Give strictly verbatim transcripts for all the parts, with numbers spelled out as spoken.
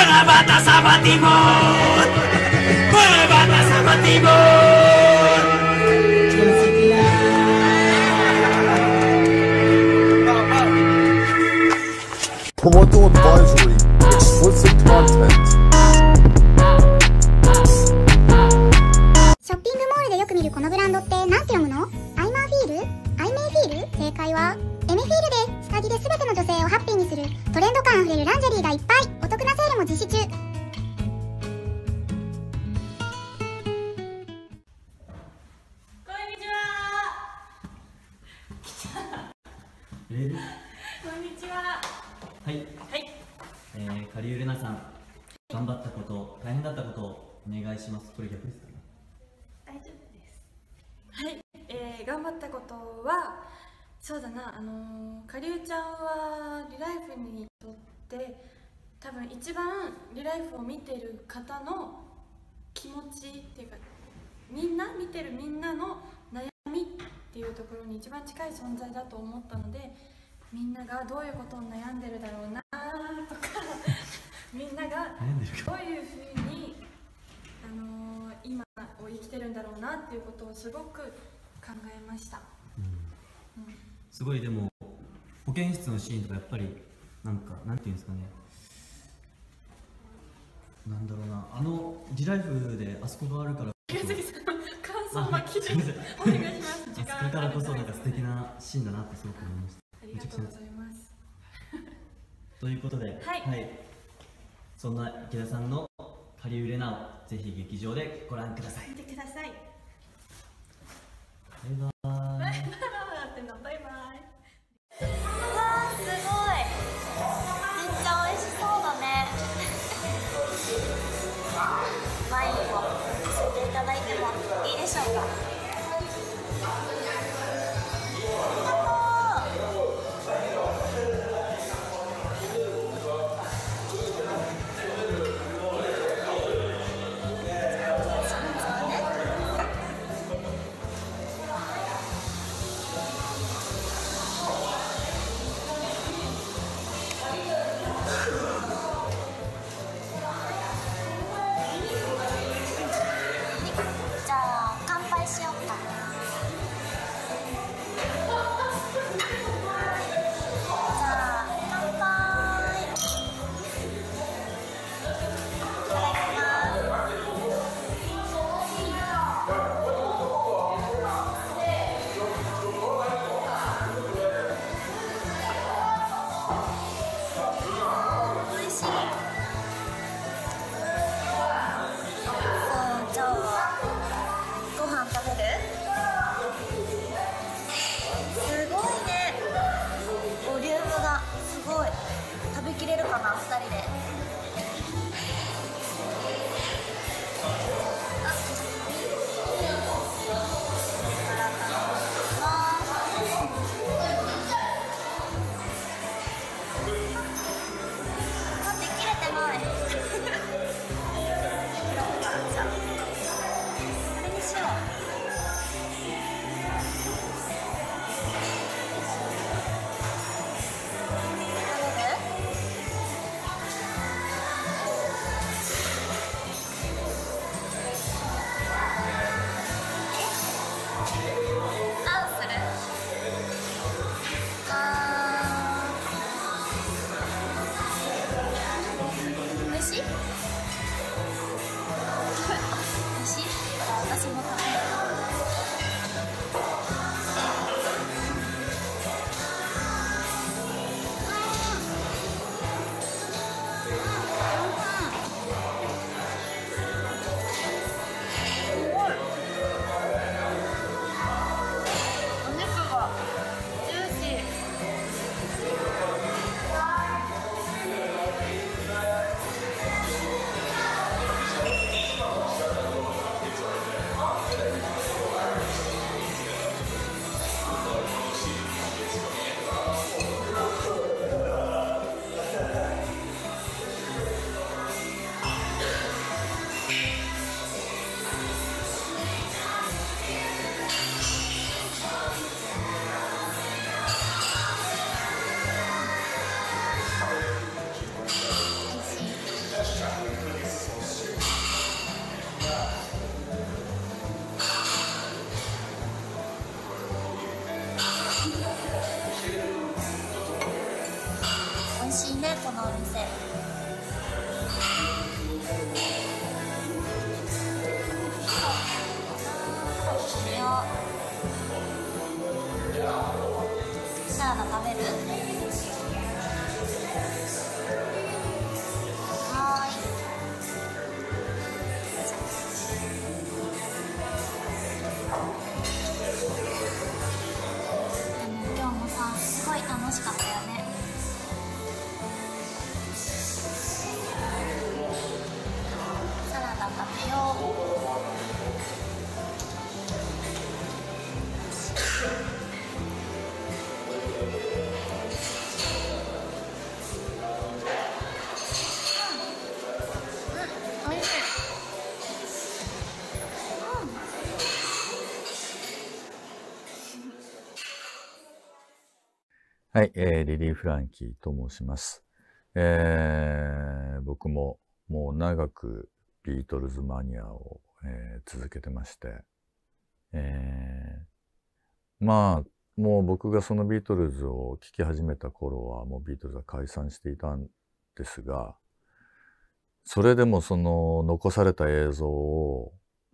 Mga bata sa Batibot! Mga bata sa Batibot! Parental advisory. Explicit content. ショッピングモールでよく見るこのブランドってなんて読むの？アイマーフィール？アイメイフィール？正解はエメフィールです。下着で全ての女性をハッピーにするトレンド感あふれるランジェリーがいっぱい。お得なセールも実施中。 こんにちは。はい。はい。えー、カリウレナさん、頑張ったこと、大変だったことをお願いします。これ逆ですかね。 大丈夫です。はい。えー、頑張ったことは、そうだな、あのー、カリウちゃんはリライフにとって多分一番リライフを見てる方の気持ちっていうか、みんな見てるみんなの悩みっていうところに一番近い存在だと思ったので、みんながどういうことを悩んでるだろうなとかみんながどういうふうに、あのー、今を生きてるんだろうなっていうことをすごく考えました。うんうん、 すごい。でも保健室のシーンとかやっぱりなんかなんていうんですかね、なんだろうな、あのリライフであそこがあるから宮崎さんの感想は聞いてお願いします。時間あそこからこそなんか素敵なシーンだなってすごく思いました。 ありがとうございます。 ということで、はい、はい、そんな池田さんのカリウレナをぜひ劇場でご覧ください。 見てください。 バイバイ。 バイバイってのバイバイ。 うわー、すごい。めっちゃ美味しそうだね。ワインを吸っていただいてもいいでしょうか。じゃあ乾杯しようか。じゃあ乾杯。いただきます。おいしい。そう、じゃあご飯食べる？すごいね。ボリュームがすごい。食べきれるかな、ふたりで。あ、食べきれてない。じゃあこれにしよう。食べる？ はい、えー、リリー・フランキーと申します。えー、僕ももう長くビートルズマニアを、えー、続けてまして、えー、まあもう僕がそのビートルズを聴き始めた頃はもうビートルズは解散していたんですが、それでもその残された映像を、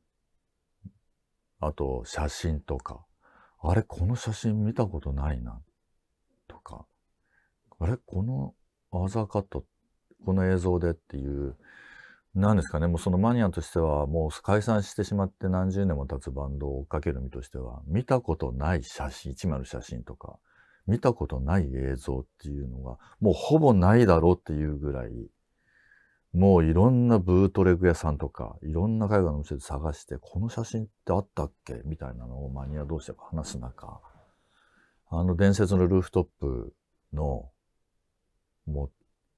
あと写真とか、あれこの写真見たことないなとか、あれこのアザーカット、この映像でっていう、なんですかね、もうそのマニアとしてはもう解散してしまって何十年も経つバンドを追っかける身としては、見たことない写真、一枚の写真とか、見たことない映像っていうのがもうほぼないだろうっていうぐらい、もういろんなブートレグ屋さんとか、いろんな海外の店で探して、この写真ってあったっけみたいなのをマニア同士で話す中、あの伝説のルーフトップの、もう、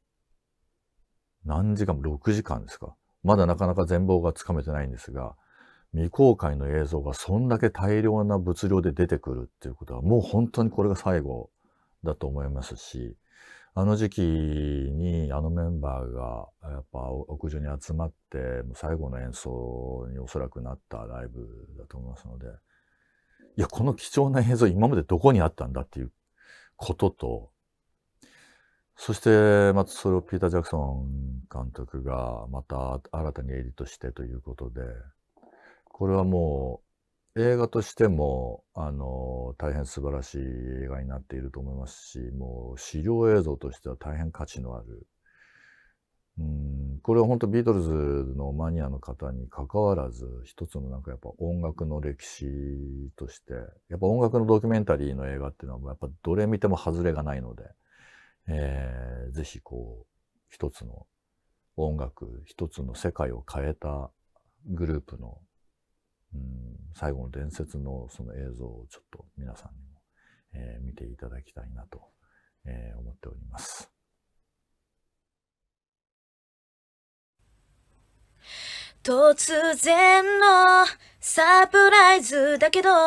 何時間もろくじかんですか。まだなかなか全貌がつかめてないんですが、未公開の映像がそんだけ大量な物量で出てくるっていうことは、もう本当にこれが最後だと思いますし、あの時期にあのメンバーがやっぱ屋上に集まって最後の演奏におそらくなったライブだと思いますので、いやこの貴重な映像今までどこにあったんだっていうことと、そしてまたそれをピーター・ジャクソン監督がまた新たにエディットしてということで、これはもう映画としてもあの大変素晴らしい映画になっていると思いますし、もう資料映像としては大変価値のある、うん、これは本当ビートルズのマニアの方に関わらず、一つのなんかやっぱ音楽の歴史として、やっぱ音楽のドキュメンタリーの映画っていうのはやっぱどれ見ても外れがないので、えー、ぜひこう一つの音楽、一つの世界を変えたグループのうん、最後の伝説のその映像をちょっと皆さんにも、えー、見ていただきたいなと、えー、思っております。 突然のサプライズだけど、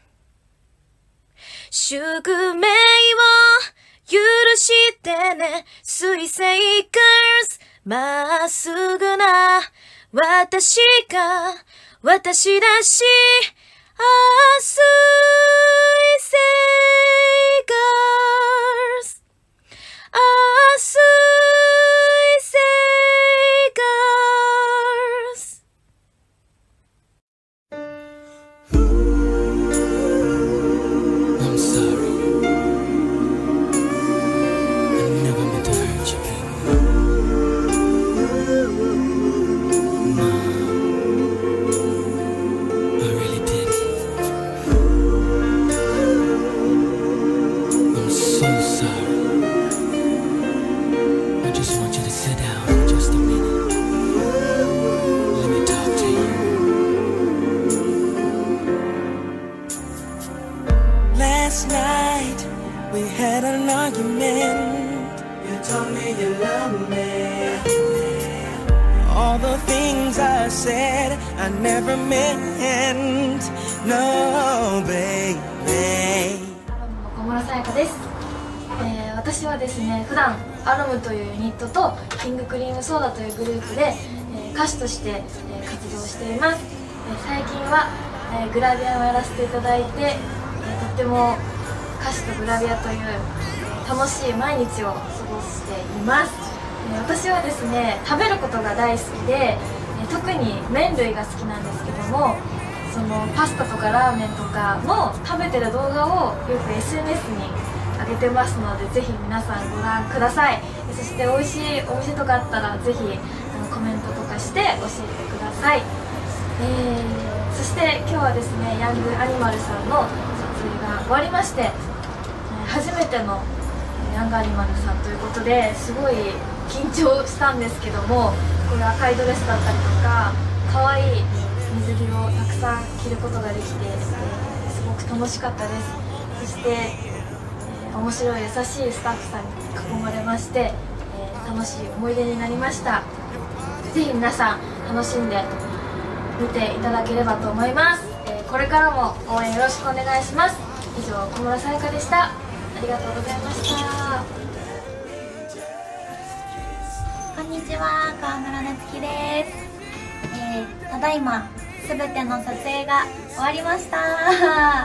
宿命を許してね、水星ガールズ、まっすぐな私が私らしいあ水星ガールズ、あ水星ガールズ。 I'm sorry. I never meant to hurt you, baby. No. Last night we had an argument. You told me you love me. All the things I said I never meant. No, baby. 小室さやかです。えー、私はですね、普段アロムというユニットとキングクリームソーダというグループで、えー、歌手として、えー、活動しています。えー、最近は、えー、グラビアをやらせていただいて、えー、とっても歌手とグラビアという楽しい毎日を過ごしています。えー、私はですね、食べることが大好きで、えー、特に麺類が好きなんですけども、そのパスタとかラーメンとかの食べてる動画をよく エスエヌエス に上げてますので、ぜひ皆さんご覧ください。そして美味しいお店とかあったらぜひあのコメントとかして教えてください。えー、そして今日はですね、ヤングアニマルさんの撮影が終わりまして、初めてのヤングアニマルさんということですごい緊張したんですけども、これ赤いドレスだったりとか可愛い水着をたくさん着ることができて、えー、すごく楽しかったです。そして、えー、面白い優しいスタッフさんに囲まれまして、えー、楽しい思い出になりました。ぜひ皆さん楽しんで見ていただければと思います。えー、これからも応援よろしくお願いします。以上、小室さやかでした。 ありがとうございました。こんにちは、川村夏樹です。えー、ただいますべての撮影が終わりました。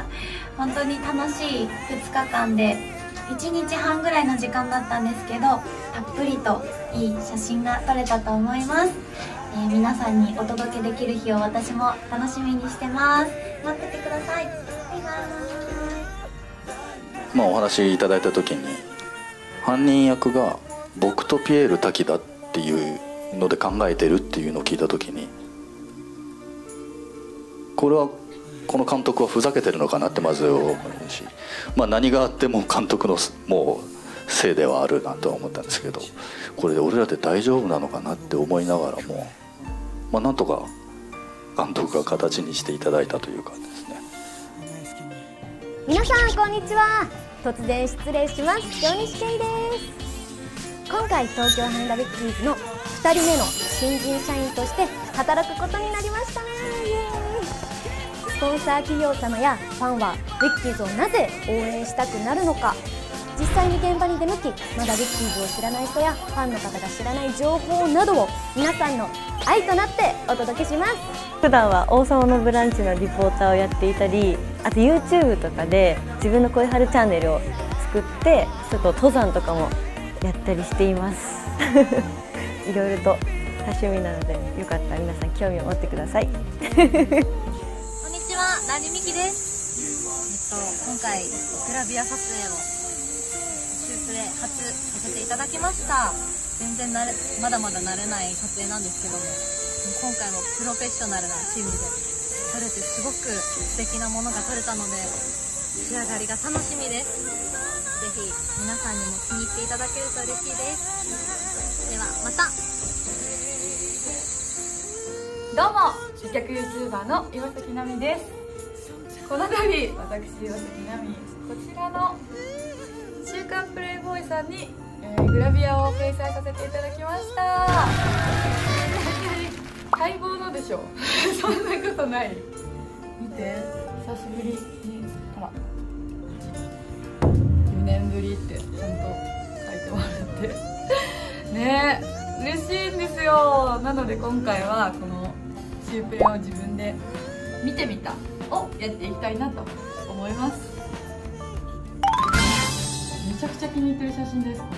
本当に楽しいふつかかんでいちにちはんぐらいの時間だったんですけど、たっぷりといい写真が撮れたと思います。えー、皆さんにお届けできる日を私も楽しみにしてます。待っててください。バイバーイ。 まあお話いただいた時に犯人役が僕とピエール滝だっていうので考えてるっていうのを聞いた時に、これはこの監督はふざけてるのかなってまず思うし、まあ何があっても監督のもうせいではあるなとは思ったんですけど、これで俺らで大丈夫なのかなって思いながらも、まあなんとか監督が形にしていただいたというかですね。 皆さんこんにちは。突然失礼します。大西圭です。今回東京ハンダビッキーズのふたりめの新人社員として働くことになりましたね。イエーイ。スポンサー企業様やファンはビッキーズをなぜ応援したくなるのか、実際に現場に出向き、まだビッキーズを知らない人やファンの方が知らない情報などを皆さんの愛となってお届けします。 普段は王様のブランチのリポーターをやっていたり、あと YouTube とかで自分の恋春チャンネルを作ってちょっと登山とかもやったりしています。いろいろと多趣味なので、よかったら皆さん興味を持ってください。 こんにちは、ラジミキです。えっと今回グラビア撮影をシュープレ初させていただきました。全然慣れまだまだ慣れない撮影なんですけども、今回もプロフェッショナルなチームで撮れてすごく素敵なものが撮れたので、仕上がりが楽しみです。ぜひ皆さんにも気に入っていただけると嬉しいです。ではまた。 どうも、美脚 YouTuber の岩崎奈美です。この度私岩崎奈美、こちらの週刊プレイボーイさんに、えー、グラビアを掲載させていただきました。待望のでしょ。そんなことない。見て、久しぶりに、ほらよねんぶりってちゃんと書いてもらってねえ、嬉しいんですよ。なので今回はこのシュープレを自分で見てみたをやっていきたいなと思います。めちゃくちゃ気に入ってる写真です。こ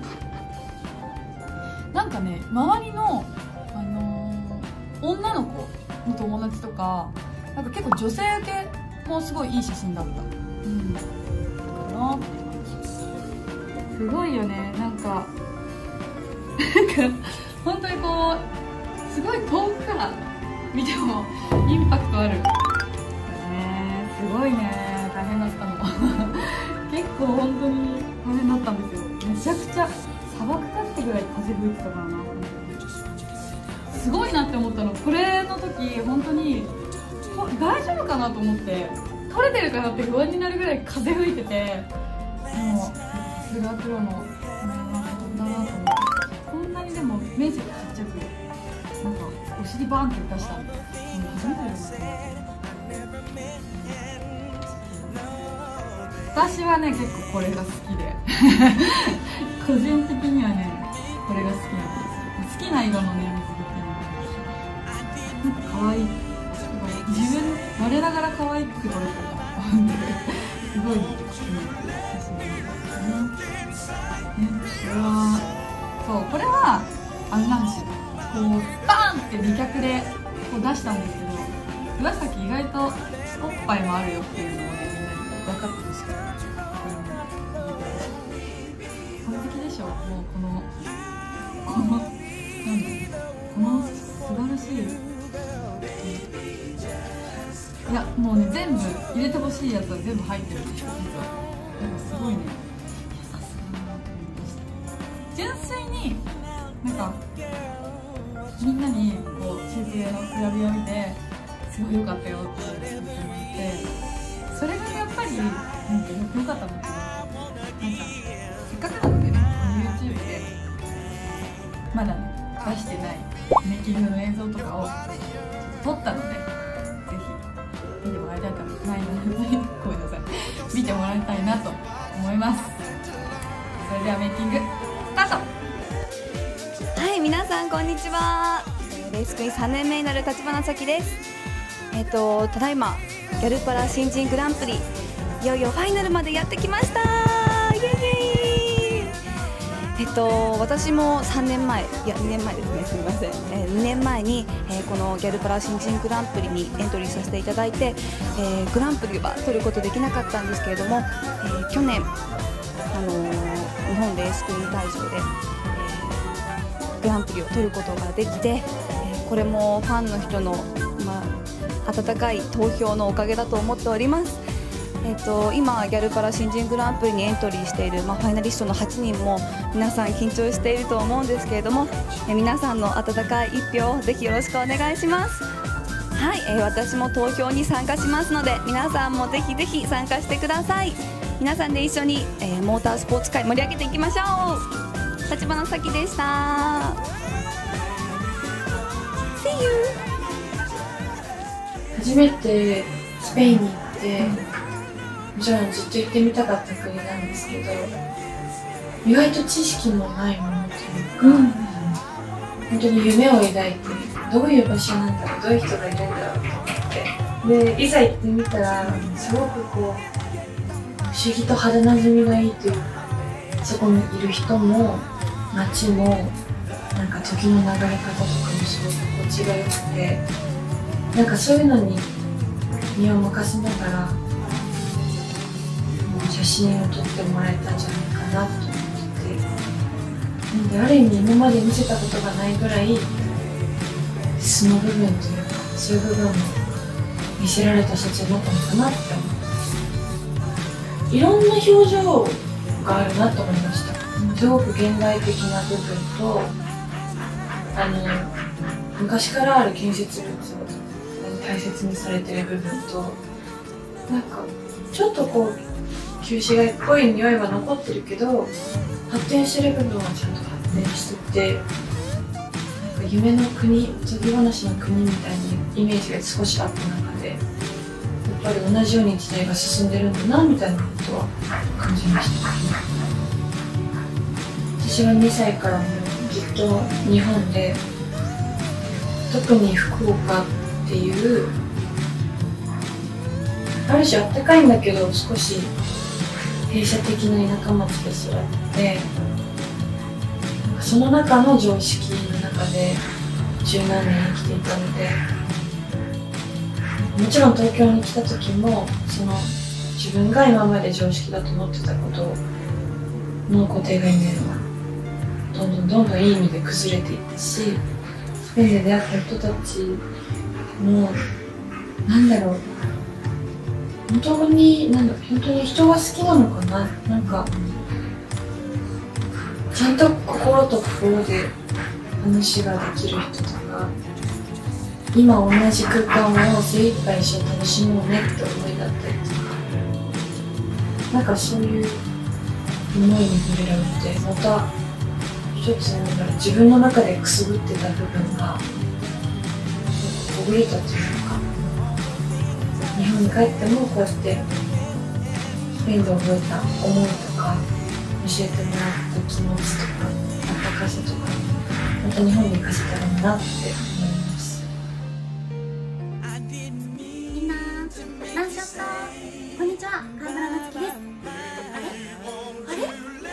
れなんかね、周りのあのー、女の子の友達とか、なんか結構女性受けもすごいいい写真だった。うんかなって感じ。すごいよね。なんかなんか本当にこうすごい遠くから見てもインパクトある。ね、すごいね、大変だったの。結構本当に大変だったんですよ。めちゃくちゃ砂漠かってぐらい風吹いてたからな。すごいなって思ったの、これの時本当に大丈夫かなと思って、撮れてるかなって不安になるぐらい風吹いてて、もうさすがプロのカメラマンさんだなと思って。こんなにでも面積ちっちゃく、なんかお尻バーンって出したの初めてですね。私はね、結構これが好きで個人的にはね、これが好きなんですよ。好きな色のね、水着なんか可愛い。自分、我ながら可愛く撮れてるなすごい好きな写真ですね。これは、そう、これはあれなんですよ。こうバーンって美脚でこう出したんですけど、岩崎意外とおっぱいもあるよっていうのをね、みんなに分かってほしかった。完璧でしょ。もうこのこのなんだこの素晴らしい、いやもうね、全部入れてほしいやつは全部入ってるんですよ、実は。なんかすごいね、さすがだなと思いました。純粋になんかみんなにこうシュープレのグラビア見てすごい良かったよって言ってもらって、それがやっぱりなんか良かったなって思って、なんかせっかくなのでね、この YouTube でまだね出してないメイキングの映像とかを撮ったので、ぜひ見てもらいたいとないのでごめんなさい見てもらいたいなと思います。それではメイキングスタート。 はい、皆さんこんにちは。レースクイーンさんねんめになる立花咲です。えっとただいまギャルパラ新人グランプリいよいよファイナルまでやってきました。イエイイエイ。えっと私もさんねんまえ、いやにねんまえですね、すみません、えー、にねんまえに、えー、このギャルパラ新人グランプリにエントリーさせていただいて、えー、グランプリは取ることできなかったんですけれども、えー、去年、あのー、日本レースクイーン大賞で、えー、グランプリを取ることができて、えー、これもファンの人の、まあ、温かい投票のおかげだと思っております。えー、と今、ギャルパラ新人グランプリにエントリーしている、まあ、ファイナリストのはちにんも皆さん緊張していると思うんですけれども、えー、皆さんの温かい一票をぜひよろしくお願いします。はい、えー、私も投票に参加しますので皆さんもぜひぜひ参加してください。皆さんで一緒に、えー、モータースポーツ界盛り上げていきましょう。立花咲でした。 See you。 初めてスペインに行ってもちろんずっと行ってみたかった国なんですけど、意外と知識もないものというか、うん、本当に夢を抱いてどういう場所なんだろう、どういう人がいるんだろうと思って、でいざ行ってみたらすごくこう不思議と肌なじみがいいというか、そこにいる人も街もなんか時の流れ方とかもすごく心地がよくて、なんかそういうのに身を任せながら写真を撮ってもらえたんじゃないかなと思ってて、なんである意味今まで見せたことがないぐらい素の部分というか、そういう部分も見せられた撮影だったのかなって思って、いろんな表情があるなと思いました。すごく現代的な部分と、あの昔からある建設物を大切にされてる部分と、なんかちょっとこう旧市街っぽい匂いは残ってるけど発展してる部分はちゃんと発展してて、なんか夢の国、おとぎ話の国みたいなイメージが少しあった中で、やっぱり同じように時代が進んでるんだなみたいなことは感じました。私はにさいからもずっと日本で、特に福岡っていうある種あったかいんだけど少し閉鎖的な田舎町で育ってて、その中の常識の中で十何年生きていたので、もちろん東京に来た時もその自分が今まで常識だと思ってたことの固定概念はどんどんどんどんいい意味で崩れていったし、スペインで出会った人たちもなんだろう、本当になんだ本当に人が好きなのかな、なんかちゃんと心と心で話ができる人とか、今同じ空間を精一杯一緒に楽しもうねって思いだったりとか、なんかそういう思いに触れられて、また一つなんだろう、自分の中でくすぶってた部分がほぐれたというか、日本に帰ってもこうやってスペインで覚えた思いとか教えてもらった気持ちとか温かさとか、また日本に行かせたらいいなって思います。 みんなナイスショット。こんにちは、川村なつきです。あれあれあれ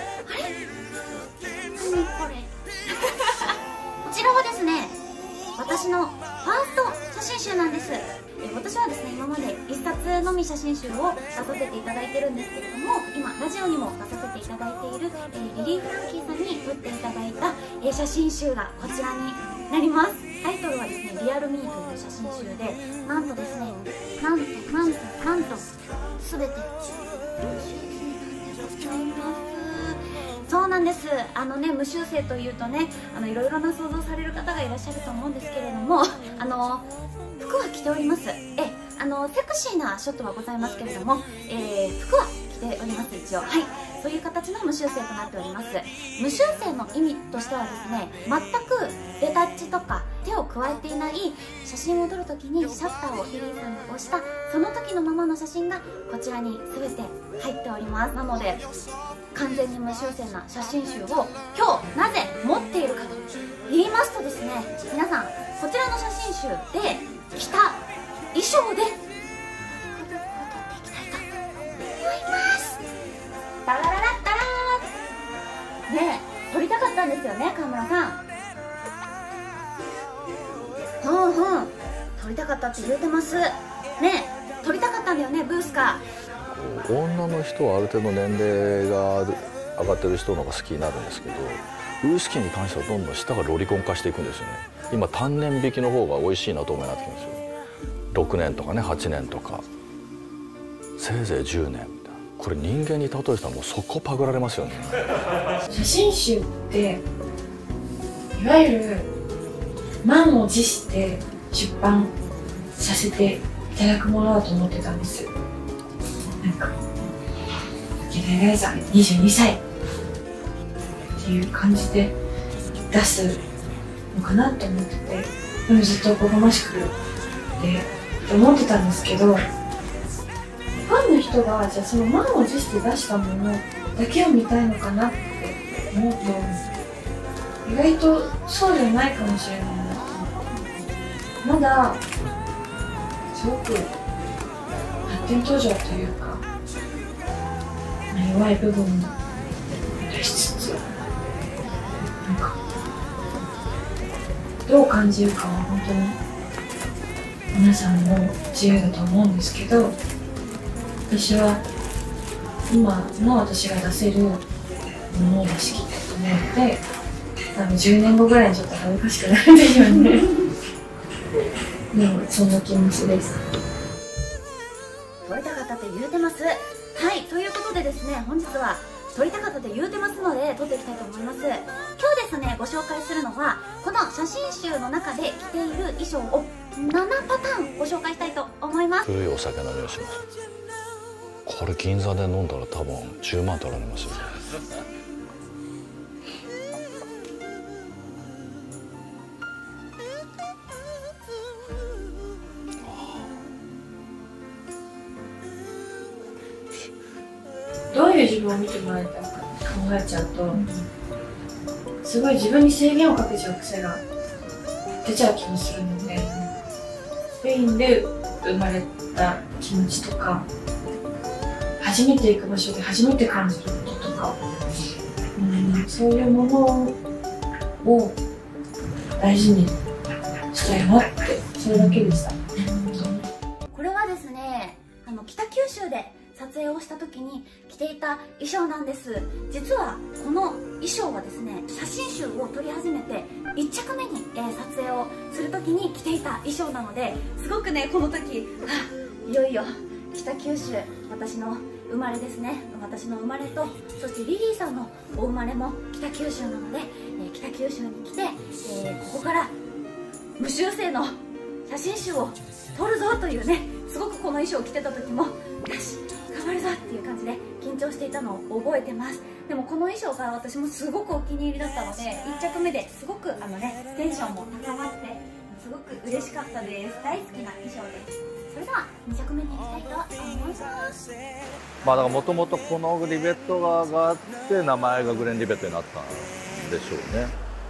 何これこちらはですね、私のファースト写真集なんです。私はですね、今までいっさつのみ写真集を出させていただいてるんですけれども、今ラジオにも出させていただいている、えー、リリー・フランキーさんに撮っていただいた、えー、写真集がこちらになります。タイトルはですね、リアルミーという写真集で、なんとですね、なんとなんとなんとすべてそうなんです。あのね、無修正というとね、あのいろいろな想像される方がいらっしゃると思うんですけれども、あの服は着ております。えあのセクシーなショットはございますけれども、えー、服は着ております。一応はい、そういう形の無修正となっております。無修正の意味としてはですね、全くレタッチとか手を加えていない写真を撮るときにシャッターをリリーさんが押したその時のままの写真がこちらに全て入っております。なので完全に無修正な写真集を今日なぜ持っているかと言いますとですね、皆さんこちらの写真集で着た衣装でタラララッタラーねえ撮りたかったんですよね、川村さん。ふんふん撮りたかったって言うてますね。え撮りたかったんだよね、ブースか。 女の人はある程度年齢が上がってる人の方が好きになるんですけど、ウイスキーに関してはどんどん舌がロリコン化していくんですよね。今単年引きの方が美味しいなと思いになってきますよ。ろくねんとかね、はちねんとかせいぜいじゅうねん。これ人間に例えたらもうそこパグられますよね。 写真集っていわゆる満を持して出版させていただくものだと思ってたんです。なんか池田エライザにじゅうにさいっていう感じで出すのかなと思ってて、でもずっとおこがましくって思ってたんですけど、ファンの人がじゃあその満を持して出したものだけを見たいのかなって思うと意外とそうじゃないかもしれないなと思って、まだすごく発展途上というか、まあ、弱い部分も出しつつ、なんかどう感じるかは本当に皆さんの自由だと思うんですけど、私は今の私が出せるものを出し切ったと思うので、多分じゅうねんごぐらいにちょっと恥ずかしくなるんでしょうね。でもそんな気持ちです。 撮りたかったって言うてます。はい、ということでですね、本日は撮りたかったって言うてますので撮っていきたいと思います。今日ですね、ご紹介するのはこの写真集の中で着ている衣装をななパターンご紹介したいと思います。 古いお酒飲みをします。これ銀座で飲んだら多分じゅうまん取られますよ。 どういう自分を見てもらいたいか考えちゃうと、すごい自分に制限をかけちゃう癖が出ちゃう気もするので、スペインで生まれた気持ちとか、初めて行く場所で初めて感じることとか、うん、そういうものを大事にしたいなって、それだけでした。 これはですね、あの北九州で撮影をした時に着ていた衣装なんです。実はこの衣装はですね、写真集を撮り始めていっちゃくめに、えー、撮影をする時に着ていた衣装なので、すごくねこの時、はいよいよ北九州、私の生まれですね、私の生まれと、そしてリリーさんのお生まれも北九州なので、えー、北九州に来て、えー、ここから無修正の写真集を撮るぞというね、すごくこの衣装を着てた時もよし頑張るぞっていう感じで緊張していたのを覚えてます。でもこの衣装が私もすごくお気に入りだったので、いっちゃくめですごくあのねテンションも高まってすごく嬉しかったです。大好きな衣装です。それではに着目に行きたいと思います。 まあだからもともとこのリベットががあって名前がグレンリベットになったんでしょうね。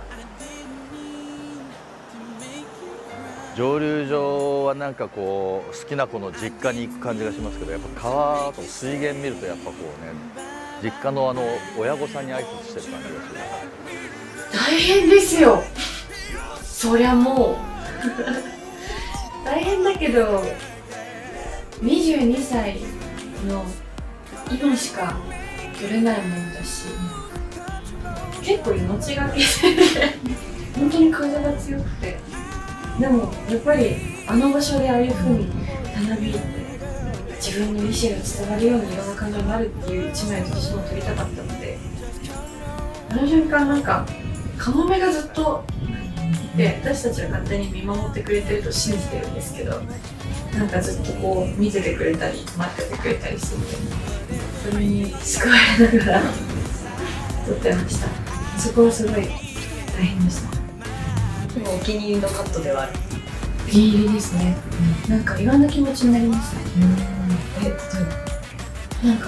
蒸留所はなんかこう好きな子の実家に行く感じがしますけど、やっぱ川と水源見るとやっぱこうね、実家のあの親御さんに挨拶してる感じがする。 大変ですよ、そりゃもう大変だけど、にじゅうにさいの今しか取れないものだし、結構命がけで本当に風が強くて、でもやっぱりあの場所でああいう風にたなびいて自分の意思が伝わるようにいろんな感情になるっていう一枚を私も撮りたかったので、あの瞬間なんかカモメがずっといて、私たちは勝手に見守ってくれてると信じてるんですけど、なんかずっとこう見ててくれたり待っててくれたりしてて、それに救われながら撮ってました。そこはすごい大変でした。 でもお気に入りのカットではある。お気に入りですね、うん、なんかいろんな気持ちになりますね。え、例えばなんか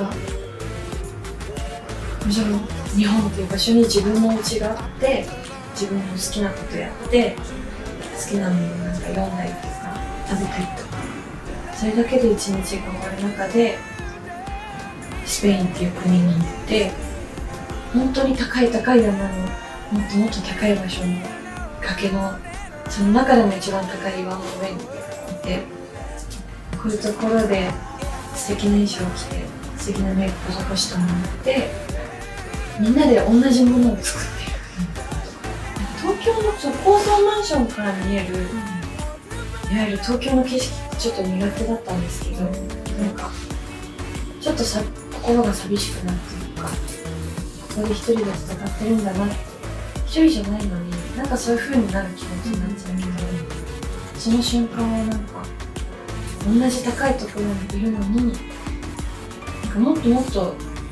もちろん日本っていう場所に自分のお家があって、自分の好きなことやって、好きなものなんか読んだりとか食べたりとか、それだけで一日が終わる中でスペインっていう国に行って、本当に高い高い山のもっともっと高い場所の崖のその中でも一番高い岩の上にいて、こういうところで素敵な衣装を着て素敵なメイクを施してもらって、みんなで同じものを作ってる。東京のその高層マンションから見える、うん、いわゆる東京の景色ってちょっと苦手だったんですけど、なんかちょっとさ心が寂しくなるというか、ここで一人で戦ってるんだなって、一人じゃないのになんかそういう風になる気持ちになっちゃうけど、うん、その瞬間はなんか同じ高いところにいるのに、なんかもっともっと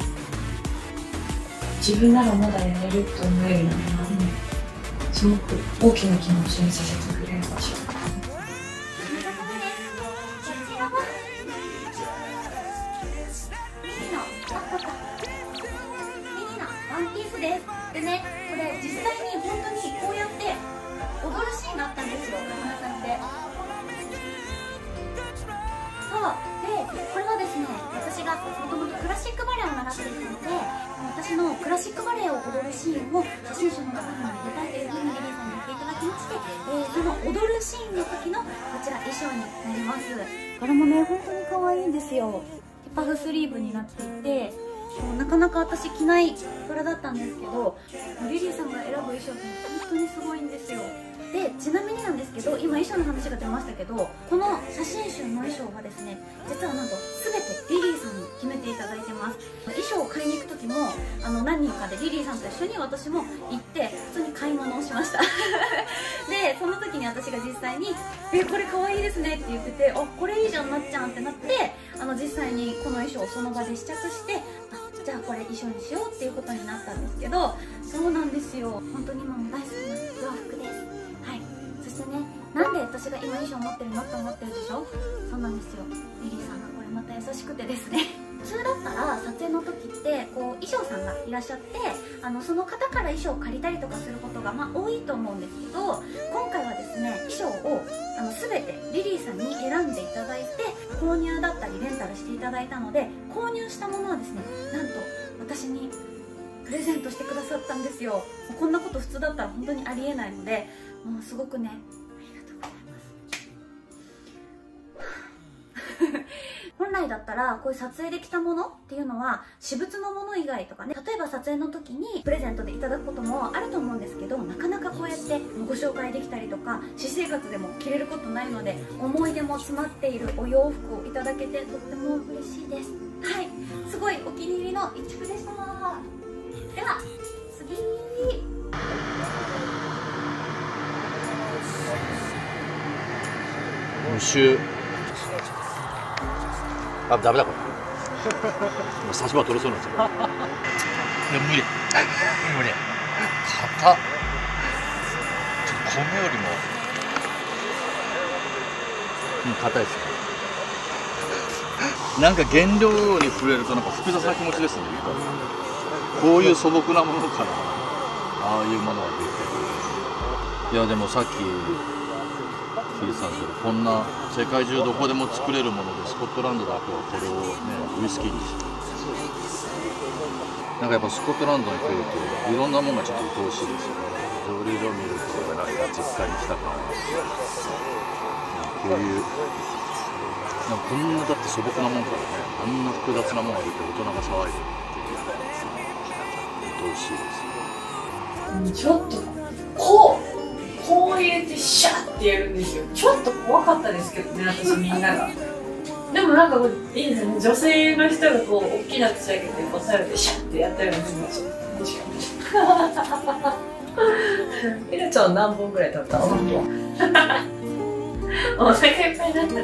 自分ならまだやれると思えるような、すごく大きな気持ちにさせてくれる場所。 でね、これ実際に本当にこうやって踊るシーンがあったんですよ、カメラさんで。そうで、これはですね、私がもともとクラシックバレエを習っていたので、私のクラシックバレエを踊るシーンを写真集の中に入れたいというふうにリリーさんに言っていただきまして、えー、その踊るシーンの時のこちら衣装になります。柄もね、本当に可愛いんですよ。パフスリーブになっていて、なかなか私着ない柄だったんですけど、リリーさんが選ぶ衣装って本当にすごいんですよ。で、ちなみになんですけど、今衣装の話が出ましたけど、この写真集の衣装はですね、実はなんと全てリリーさんに決めていただいてます。衣装を買いに行く時もあの何人かでリリーさんと一緒に私も行って普通に買い物をしましたで、その時に私が実際に「え、これ可愛いですね」って言ってて「あ、これいいじゃんなっちゃん」ってなって、あの実際にこの衣装をその場で試着して、じゃあこれ衣装にしようっていうことになったんですけど、そうなんですよ、本当に今も大好きな洋服です。はい、そしてね、なんで私が今衣装持ってるのって思ってるでしょ。そうなんですよ、リリーさんがこれまた優しくてですね普通だったら撮影の時ってこう衣装さんがいらっしゃって、あのその方から衣装を借りたりとかすることがまあ多いと思うんですけど、今回はですね、衣装をあの全てリリーさんに選んでいただいて、購入だったりレンタルしていただいたので、購入したものはですね、なんと私にプレゼントしてくださったんですよ。こんなこと普通だったら本当にありえないので、もうすごくね、ありがとうございます本来だったらこういう撮影で着たものっていうのは私物のもの以外とかね、例えば撮影の時にプレゼントでいただくこともあると思うんですけど、なかなかこうやってご紹介できたりとか、私生活でも着れることないので、思い出も詰まっているお洋服をいただけてとっても嬉しいです。はい、すごいお気に入りの一服でした。では次、 無臭。あ、ダメだこれ。もう差し歯取れそうなんですよ。いや、無理。無理。硬っ。米よりも。うん、硬いですね。なんか原料に触れると、なんか複雑な気持ちですね。こういう素朴なものから、ああいうものが出てくる。いや、でもさっき。キリさん、それこんな世界中どこでも作れるもので、スコットランドだけはこれをね、ウイスキーにして、なんかやっぱスコットランドに来るといろんなものがちょっと愛おしいですよね。蒸留所を見るとなんか実家に来た感じです。こういうなんかこんなだって素朴なもんからね、あんな複雑なものが出て大人が騒いでるっていう、愛おしいです。 ちょっとこうこう入れてシャッてやるんですよ。ちょっと怖かったですけどね、私みんなが。でもなんかいいですね、女性の人がこう大きな口開けてこうされてシャッてやったような気持ち。エラちゃん何本ぐらいだったの？お腹いっぱいになったね。 じゃーん、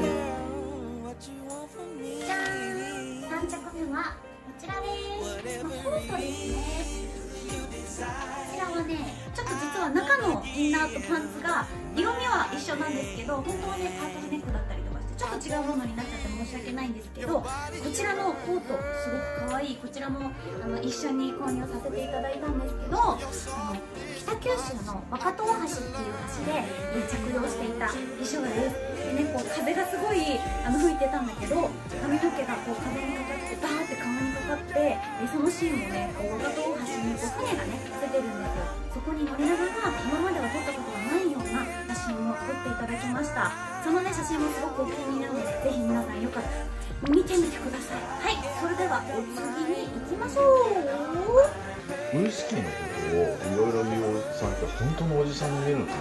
さん着目はこちらです。まあ、コートですね。こちらはね、ちょっと実は中のインナーとパンツが色味は一緒なんですけど、本当はねタートルネックだったりとかしてちょっと違うものになっちゃって申し訳ないんですけど、こちらのコートすごく可愛い、こちらもあの一緒に購入させていただいたんですけど、あの北九州の若戸大橋っていう橋でえ着用していた衣装です。でね、こう風がすごいあの吹いてたんだけど、髪の毛がこう風にかかってバーって顔にかかって、えそのシーンもね、こう若戸大橋にこう船がね出てるんですよ。そこに乗りながら今までは撮ったことがないような写真を撮っていただきました。そのね写真もすごくお気に入りなので、ぜひ皆さんよかったら見てみてください。はい、それではお次に行きましょう。 ウイスキーのことをいろいろ言うおじさんって本当のおじさんに見えるのって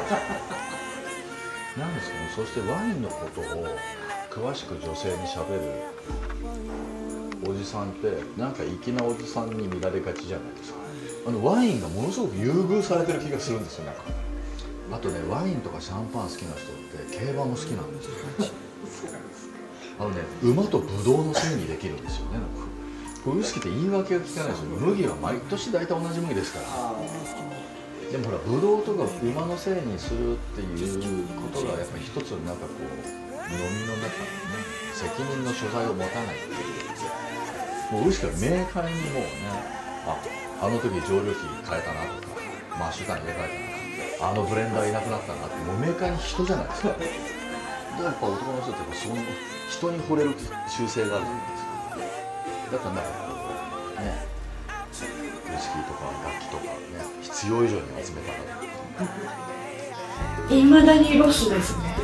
何ですかね。そしてワインのことを詳しく女性にしゃべるおじさんってなんか粋なおじさんに見られがちじゃないですか。あのワインがものすごく優遇されてる気がするんですよ。なんかあとね、ワインとかシャンパン好きな人って競馬も好きなんですよ。あのね、馬とブドウのせいにできるんですよね。なんかウイスキーって言い訳が効かないですよ。麦は毎年大体同じ麦ですから。でもほら、ブドウとか馬のせいにするっていうことがやっぱり一つのなんかこう飲みの中のね、責任の所在を持たないっていう。もうウイスキーは明快にもうね、あ、あの時蒸留機変えたなとか、マッシュ缶入れ替えたな、あのブレンダーいなくなったなって、もう明快に人じゃないですか。だからやっぱ男の人ってその人に惚れる習性があるじゃないですか。だからなんかこうね、ウイスキーとか楽器とかね、必要以上に集めたらいまだにロスですね。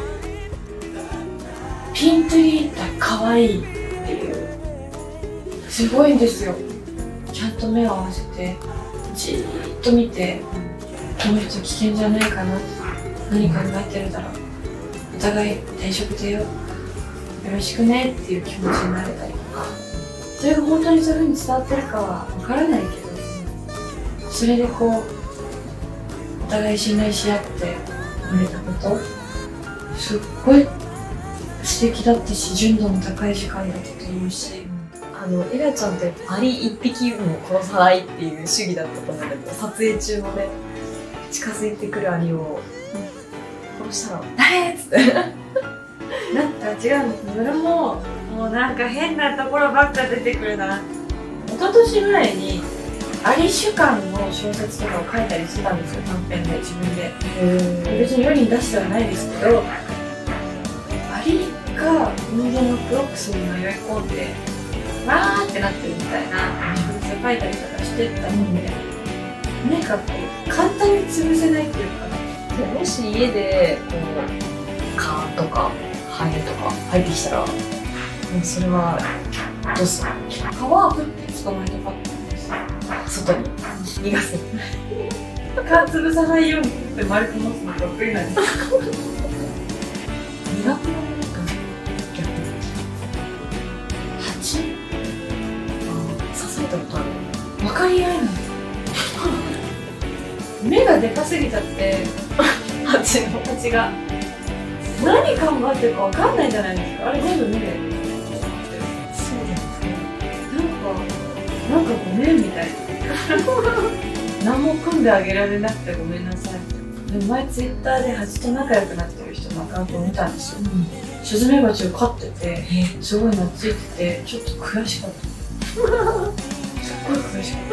ピントリータ可愛いっていうすごいんですよ。ちゃんと目を合わせてじーっと見て、この人危険じゃないかな、何考えてるだろう、お互い大丈夫だよ、よろしくねっていう気持ちになれたりとか、それが本当にそういうふうに伝わってるかはわからないけど、それでこうお互い信頼し合って乗れたことすっごい素敵だったし、純度の高い時間だったと思うし、 あのエラちゃんってアリ一匹も殺さないっていう主義だったと思うんだけど、撮影中もね、近づいてくるアリを殺したら「誰?」っつって。 だったら違うんです。それももうなんか変なところばっか出てくるな。一昨年ぐらいにアリ主観の小説とかを書いたりしてたんですよ、短編で自分で。別に世に出してはないですけど、アリが人間のクロックスに迷い込んでわーってなってるみたいな小説を書いたりとかしてたので、なんかこう簡単に潰せないっていうか、 もし家でこう蚊とかハエとか入ってきたら、もうそれはどうする？ 蚊はふって捕まえてパッと外に逃がす。 蚊潰さないようにって丸く持つの得意なんです。 苦手なものか逆に。 蜂？ 刺されたことある？ 分かり合えない。目がでかすぎちゃって蜂の蜂が何考えてるか分かんないじゃないですか。あれ全部目で。そうですね。なんかなんかごめんみたいな。何も組んであげられなくてごめんなさい。でも前ツイッターで蜂と仲良くなってる人のアカウントを見たんですよ。うん、スズメバチを飼っててすごい懐いててちょっと悔しかった。すっごい悔しかった。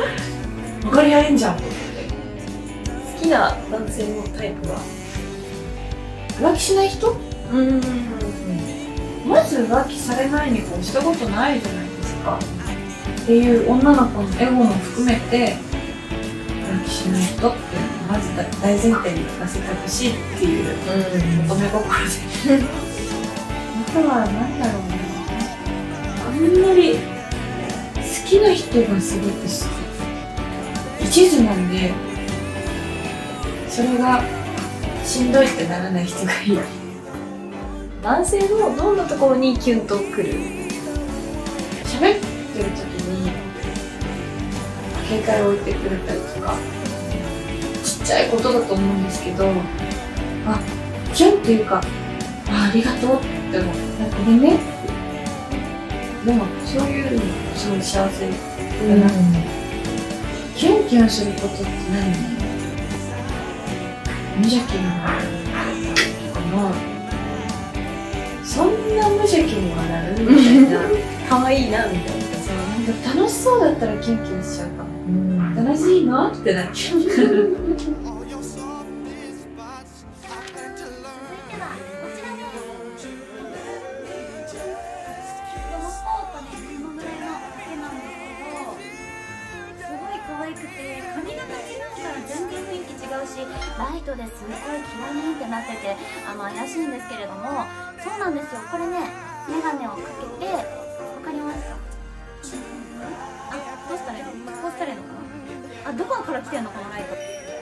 分かり合えんじゃんと思って。 好きな男性のタイプは浮気しない人？うん。まず浮気されないにこうしたことないじゃないですか。っていう女の子のエゴも含めて浮気しない人っていうのをまず大前提に聞かせてほしいっていう求め心で。あとは何だろうね。あんまり好きな人がすごく好き。一途なんで。それがしんどいってならない人がいい。 男性のどんなところにキュンとくる？ 喋ってる時に警戒を置いてくれたりとか、ちっちゃいことだと思うんですけど、あ、キュンっていうか、あ、ありがとうって思う。なんかごめんねって。でもそういうのすごい幸せだな。キュンキュンすることって何？ 無邪気なかな。そんな無邪気にはなるみたいな。可愛いなみたいな。そうなんか楽しそうだったらキュンキュンしちゃうかも。うん、楽しいのってなっちゃう。 ライトですごいキラリンってなってて、あの怪しいんですけれども、そうなんですよ。これね、メガネをかけて、わかりますか？あ、どうしたらいいの？こうしたらいいのかな？あ、どこから来てんのこのライト。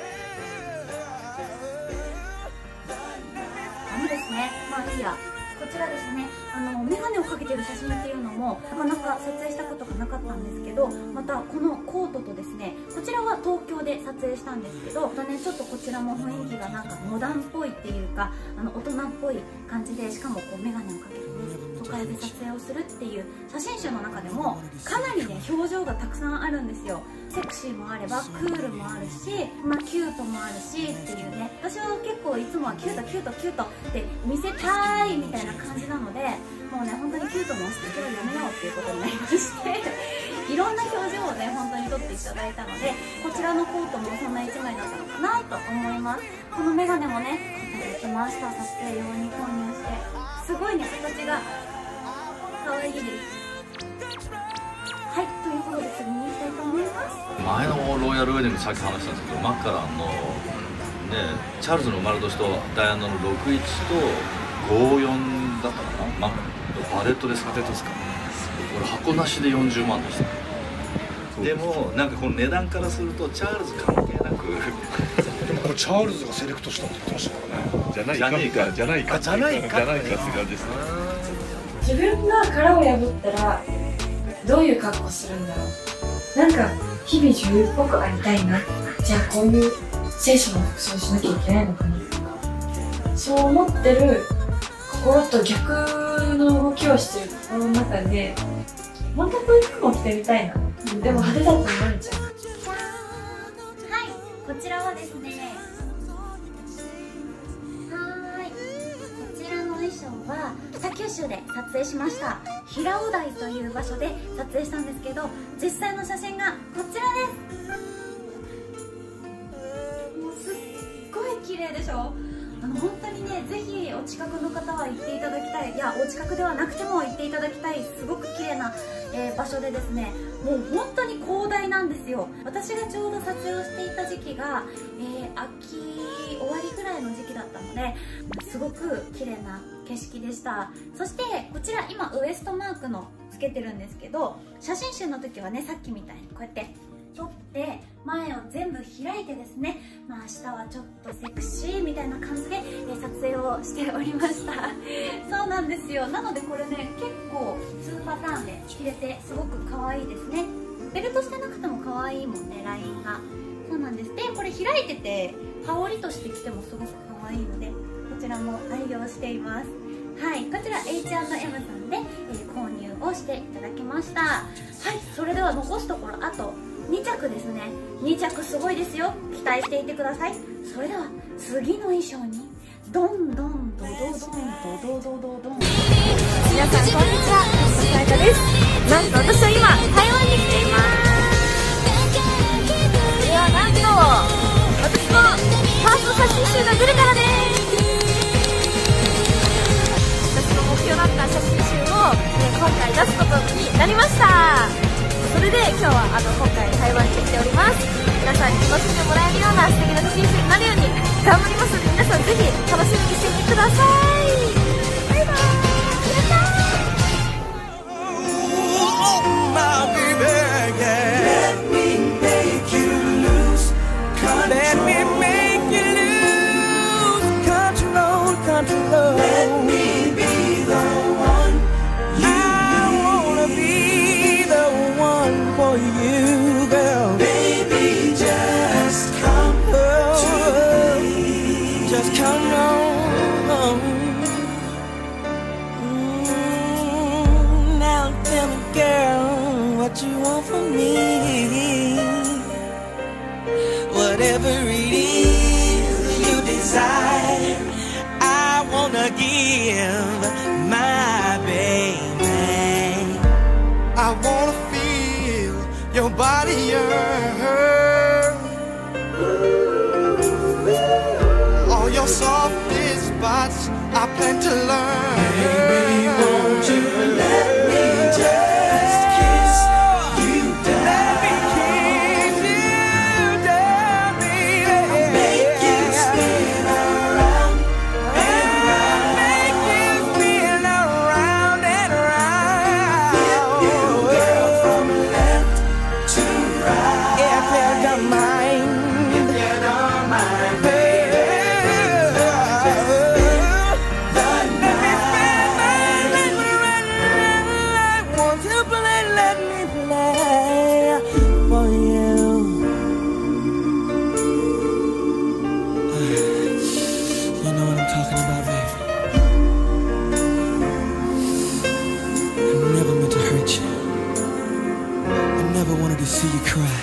ダメですね。まあいいや。こちらですね、あのメガネをかけてる写真っていうのもなかなか撮影したことがなかったんですけど、またこのコートとですね、こちらは東京で撮影したんですけど、またね、ちょっとこちらも雰囲気がなんかモダンっぽいっていうか、あの大人っぽい感じで、しかもこうメガネをかけてね、都会で撮影をするっていう写真集の中でもかなりね、表情がたくさんあるんですよ。セクシーもあればクールもあるし、まあ、キュートもあるしっていうね、私は結構いつもはキュートキュートキュートって見せたいみたいな感じなので、もうね本当にキュートもしてやめようっていうことになりましていろんな表情をね本当に撮っていただいたので、こちらのコートもそんな一枚だったのかなと思います。このメガネもねいただきました。撮影用に購入して、すごいね形が可愛いです。はい、ということで次に行きたいと思います。 前のロイヤルウェディングさっき話したんですけど、マッカランの、ね、チャールズの生まれ年とダイアナのろくいちとごよんだったかな、ま、バレットですか、バレットですか、これ箱なしでよんじゅうまんでした。でもなんかこの値段からするとチャールズ関係なくでもこれチャールズがセレクトしたって言ってましたからね。 じゃないかじゃないかじゃないかじゃないかって感じですね。 自分が殻を破ったらどういう格好するんだろう。なんか日々女優っぽくありたいな、じゃあこういう清楚な服装しなきゃいけないのかなとか、そう思ってる心と逆の動きをしてる心の中で、本当はこういう服も着てみたいな、でも派手だと思われちゃう。 はい、こちらはですね、はーい、こちらの衣装は北九州で撮影しました。平尾台という場所で撮影したんですけど、実際の写真がこちらです。もうすっごい綺麗でしょ。あの本当にね、ぜひお近くの方は行っていただきたい、いやお近くではなくても行っていただきたい、すごく綺麗な、えー、場所でですね、もう本当に広大なんですよ。私がちょうど撮影をしていた時期が、えー、秋終わりぐらいの時期だったので、すごく綺麗な景色でした。そしてこちら今ウエストマークのつけてるんですけど、写真集の時はね、さっきみたいにこうやって撮って前を全部開いてですね、まあ下はちょっとセクシーみたいな感じで、えー、撮影をしておりましたそうなんですよ。なのでこれね、結構にパターンで着れてすごく可愛いですね。ベルトしてなくても可愛いもんね、ラインが。そうなんです。でこれ開いてて羽織として着てもすごく可愛いので、こちらも愛用しています。はい、こちら エイチアンドエム さんで、えー、購入をしていただきました。はい、それでは残すところあとに着ですね。に着すごいですよ、期待していてください。それでは次の衣装にどんどんドドドンドドドドドン。 皆さんこんにちは、さやかです。なんと私は今台湾に来ています。それはなんと私のファースト写真集が出るからです。私の目標だった写真集を、ね、今回出すことになりました。それで今日はあの今回台湾に来ております。皆さんに楽しんでもらえるような素敵な写真集になるように頑張りますので、皆さんぜひ楽しみにしていてください。バイバー You, girl. Baby, just come to me. Just come on. wanna give my baby. I wanna feel your body yearn. All your softest spots I plan to learn. Baby, won't you let me just kiss you down? Let me kiss you down, baby. I'll make you spin around and round. Make you spin around and round. Flip you, girl, from left to right. If you don't mind, if you don't mind, baby. See you cry,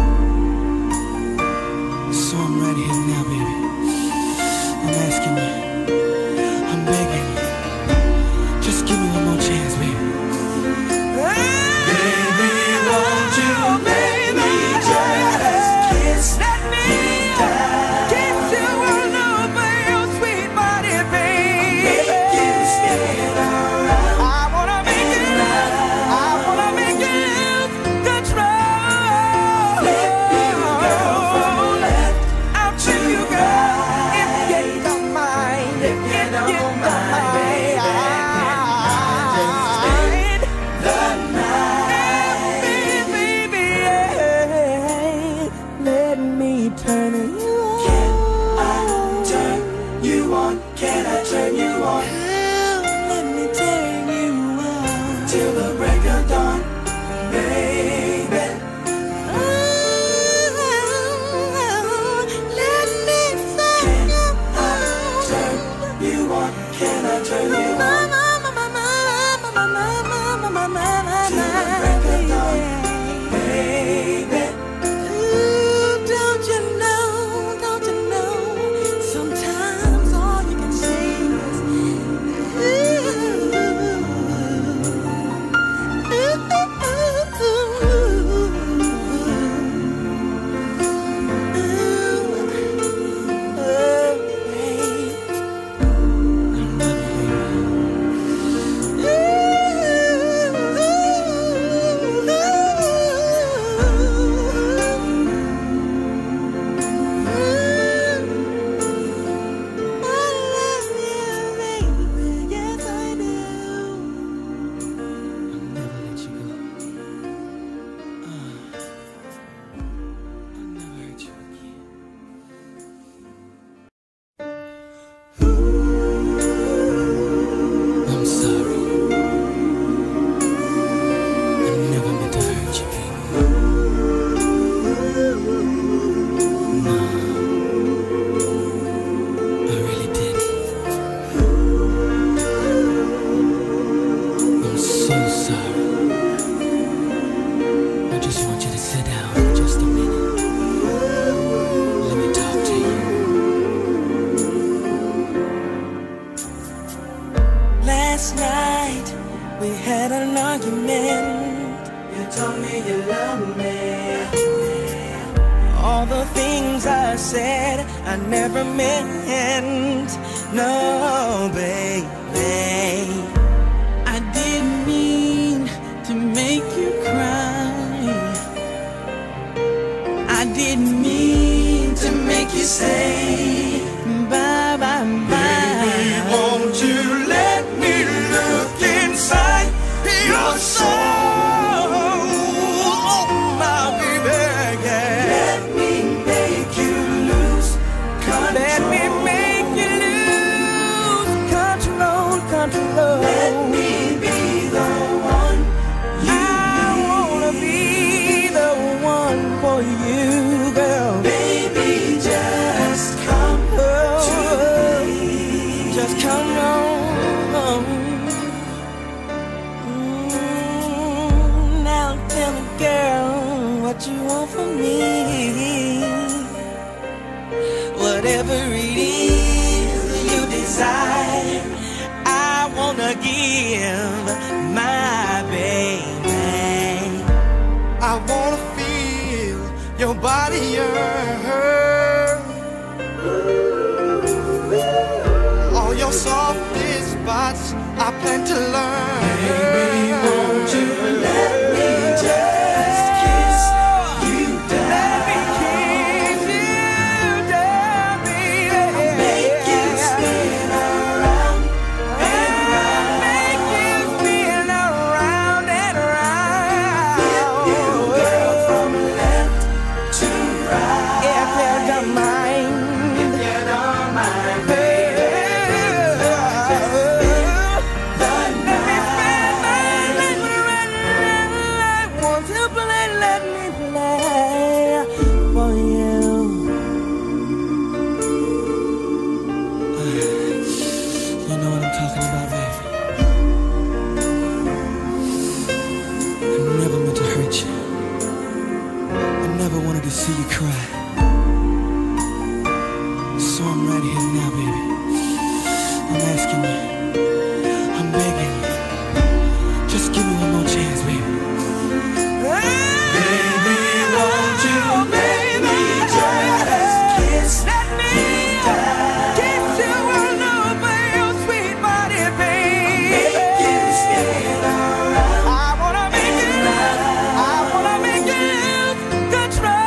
so I'm right here now, baby. I'm asking you, I'm begging you, just give me one more chance, baby. Baby, won't you let me just kiss let me down. Kiss you all over your sweet body, baby. Make you spin around. I wanna make you love. I wanna make you control. Last night we had an argument. You told me you loved me. All the things I said I never meant. No, baby, I didn't mean to make you cry. I didn't mean to make you say bye, bye, bye. Baby, won't you let me look inside your soul, oh my baby, yeah. Let me make you lose control. Let me make you lose control, control. Let me be the one you I need. Wanna be the one for you, girl. Baby, just come oh, to me. Just come on. Girl, what you want from me? Whatever it is you desire, earth. All your softest spots I plan to learn. Baby, won't you let me just kiss you down? Let me kiss you down, baby. I'll make you spin around and round. Make you spin around and round. Flip you, girl, from left to right. If you don't mind, if you don't mind, baby. To see you cry, so I'm right here now, baby. I'm asking you, I'm begging you, just give me one more chance, baby. Baby, won't you let me just kiss let me kiss you all over your sweet body, baby. Make you spin around. I wanna make you, I wanna make you control.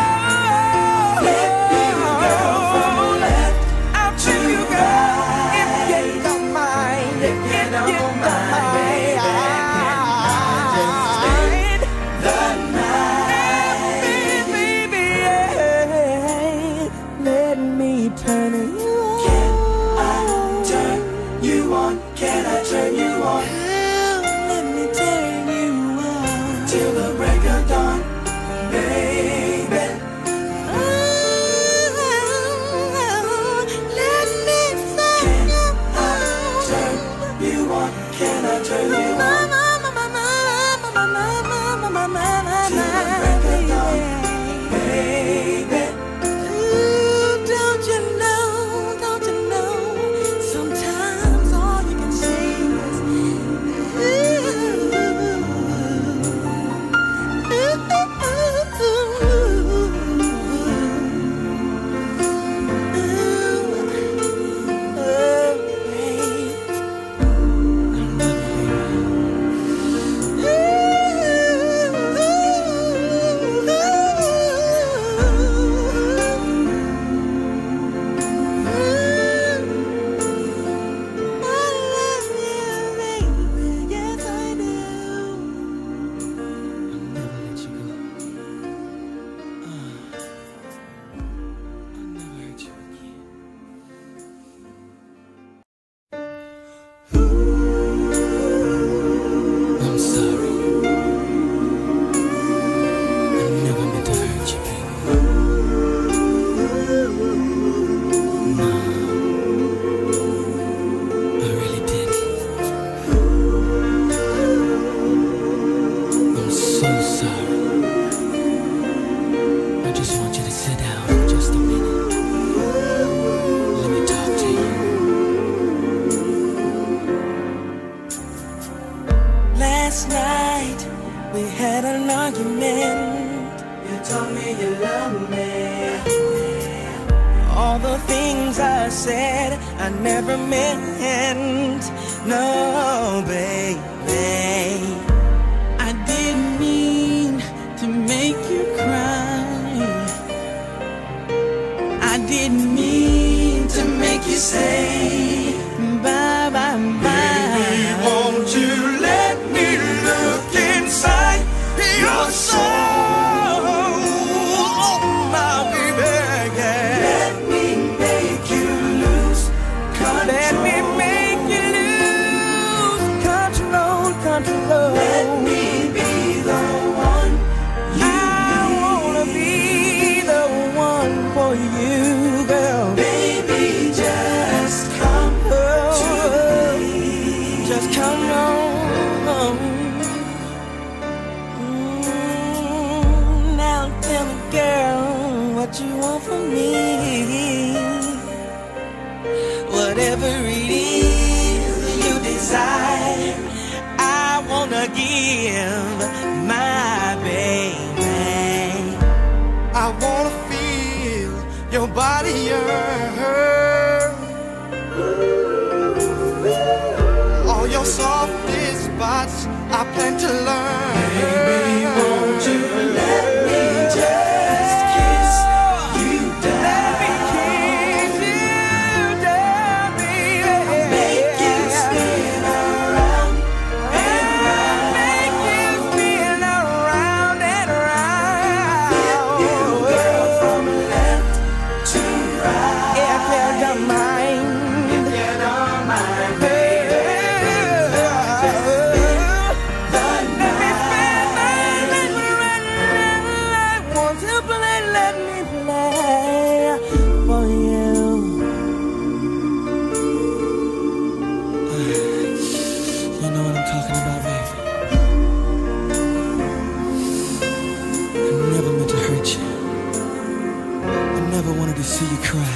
Last night we had an argument. You told me you love me. All the things I said I never meant. No, baby, I didn't mean to make you cry. I didn't mean to make you say bye, bye, bye. Baby, won't you let me look inside your soul, oh my baby, yeah. Let me make you lose control. Let me make you lose control, control. Let me be the one you I need. Wanna be the one for you, girl. Baby, just I plan to learn. Baby, won't you let me just kiss you down? Let me kiss you down, baby. I'll make you spin around and round. Make you spin around and round. Flip you, girl, from left to right. If you don't mind, if you don't mind, baby. To see you cry,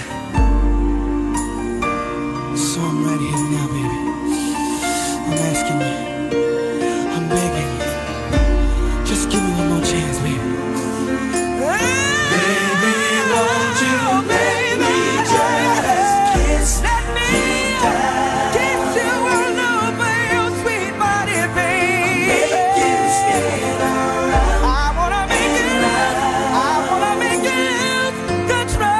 so I'm right here now, baby. I'm asking you, I'm begging you, just give me one more chance, baby. Baby, won't you let me just kiss me down? Kiss you all over your sweet body, baby. Make you spin around. I wanna make it, I wanna make it control.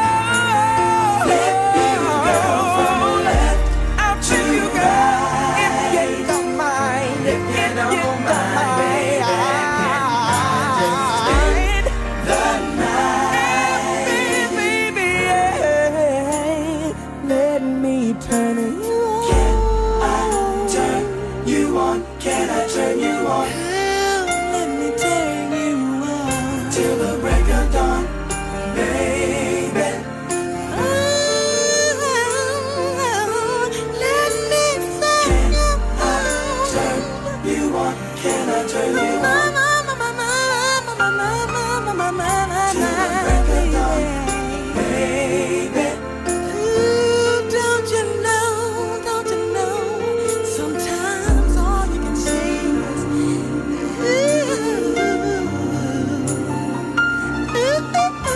Can I turn you on? Let me turn you on till the break of dawn, baby. Oh, let me turn you on. Turn you on? Can I turn you on? Till the break of dawn, baby. Ooh, don't you know? Don't you know? Sometimes all you can say is ooh, ooh,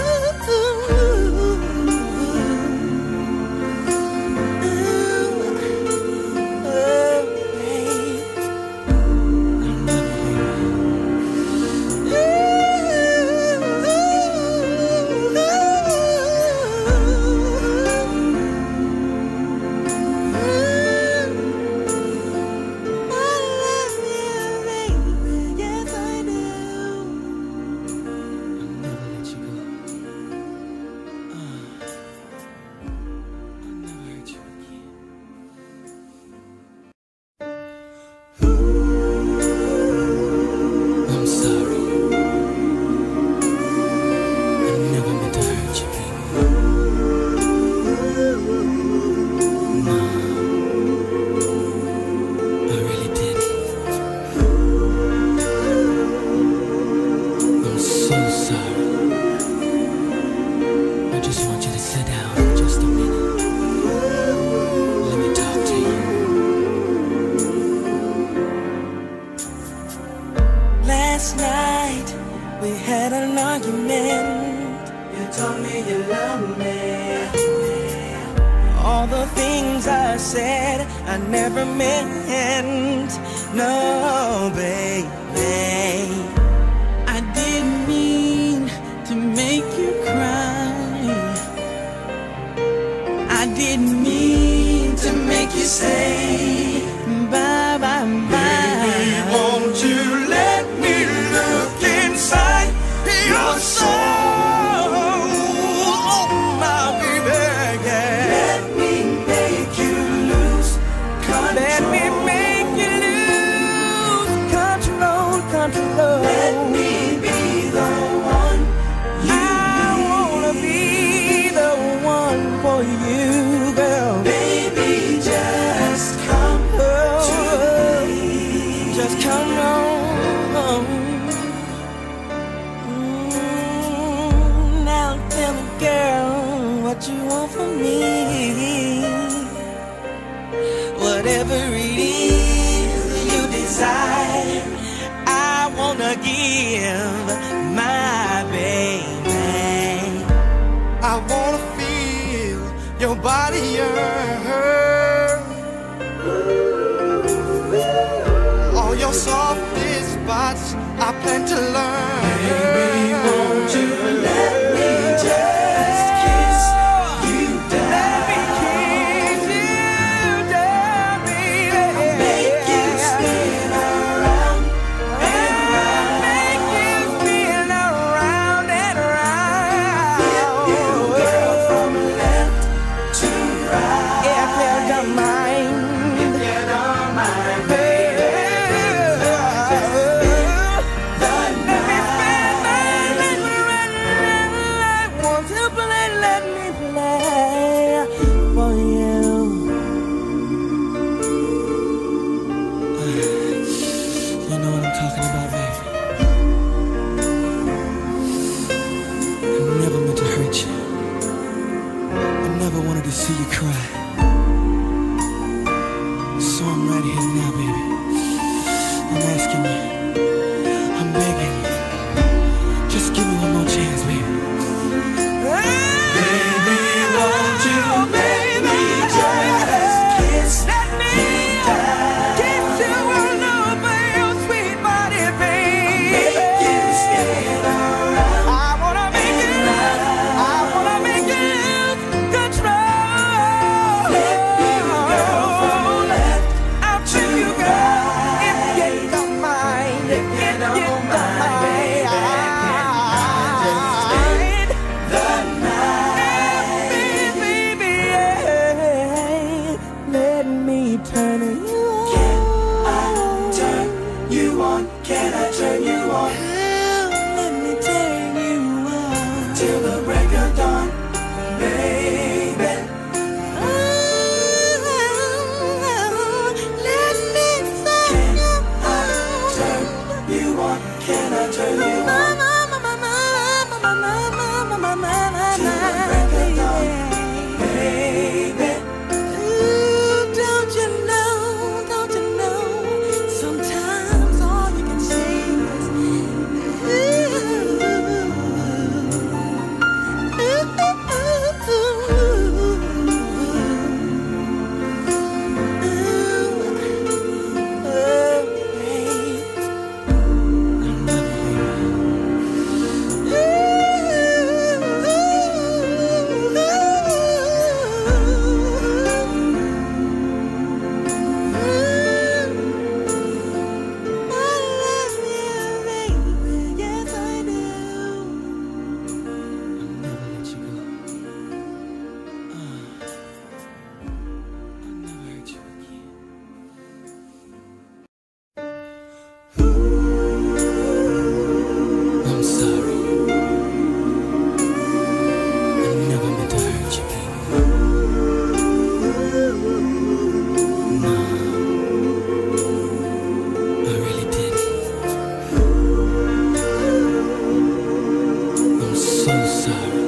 ooh, I'm sorry. I never meant to hurt you, baby. No, I really didn't. I'm so sorry. I just want you to sit down for just a minute. Let me talk to you. Last night we had an argument. You told me you loved me. All the things I said I never meant. No, baby, I didn't mean to make you cry. I didn't mean to make you say bye, bye, bye. Baby, won't you let me look inside your soul? Oh, my baby, yeah. Let me make you lose control. Let me make you lose control, control. Let me be the one. I wanna be the one for you, girl. Baby, just come to me. Just come on. Mm, now tell me, girl, what you want from me. Whatever it is you desire, I wanna give my baby. I wanna feel your body yearn. All your soft I plan to learn. Baby, won't you let me just kiss you down? Let me kiss you down, baby. I'll make you spin around and round. Make you spin around and round. Flip you, girl, from left to right. If you don't mind, if you don't mind, baby. To see you cry, so I'm right here now, baby. I'm asking you, I'm begging you, just give me one more chance, baby. Baby, won't you let me just kiss me down? Kiss you all over your sweet body, baby. Make you spin around. I wanna make you, I wanna make you control. Can I turn you on? Let me turn you on till the break of dawn, baby. Oh, let me turn you on. Turn you on? Can I turn you on? Till the break of dawn, baby. Ooh, don't you know? Don't you know? Sometimes all you can say is ooh, ooh, ooh, ooh, I'm sorry. I never meant to hurt you, baby. No, I really didn't. I'm so sorry.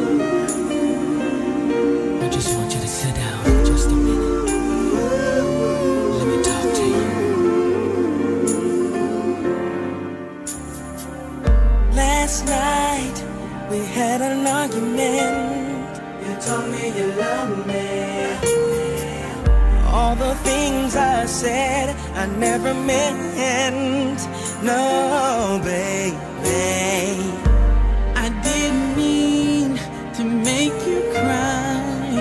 I just want you to sit down for just a minute. Let me talk to you. Last night we had an argument. You told me you loved me. All the things I said I never meant. No, baby, I didn't mean to make you cry.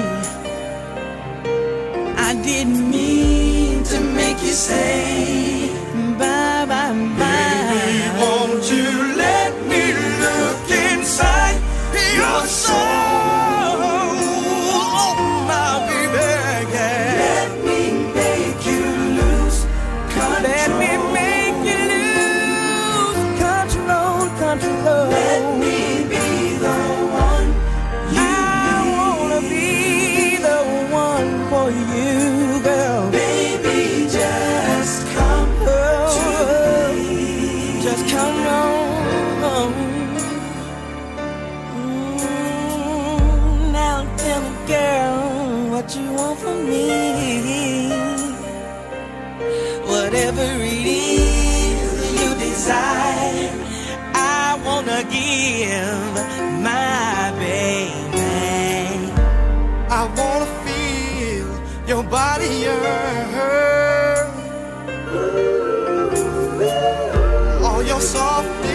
I didn't mean to make you say bye, bye, bye. Baby, won't you let me look inside your soul? Oh, my baby, yeah. Let me make you lose control. Let me make you lose control, control. Let me be the one you I wanna be the one for you, girl. Baby, just come to me. Just come on. Mm, now tell me, girl, what you want from me. Whatever it is you desire, I wanna give my baby. I wanna feel your body yearn. All your soft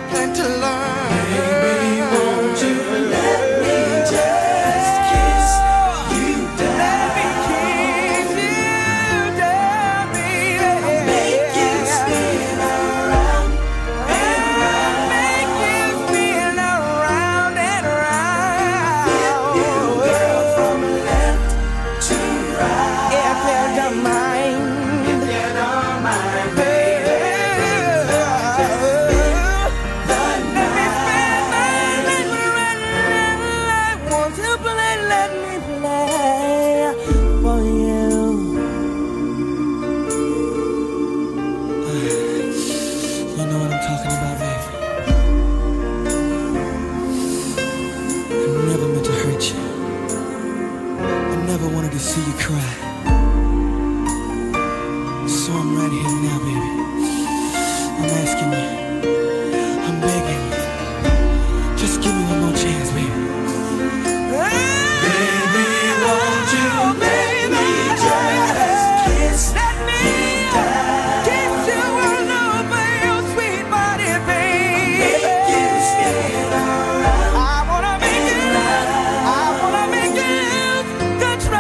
plan to learn. Baby, won't you let me just kiss you down? Let me kiss you down, baby. Make you spin around and round. Make you spin around and round. Flip you, girl, from left to right. If you don't mind, if you don't mind, baby. To see you cry, so I'm right here now, baby. I'm asking you, I'm begging you, just give me one more chance, baby. Baby, won't you let me just kiss me down? Kiss you all over your sweet body, baby. Make you spin around. I wanna make you, I wanna make you control.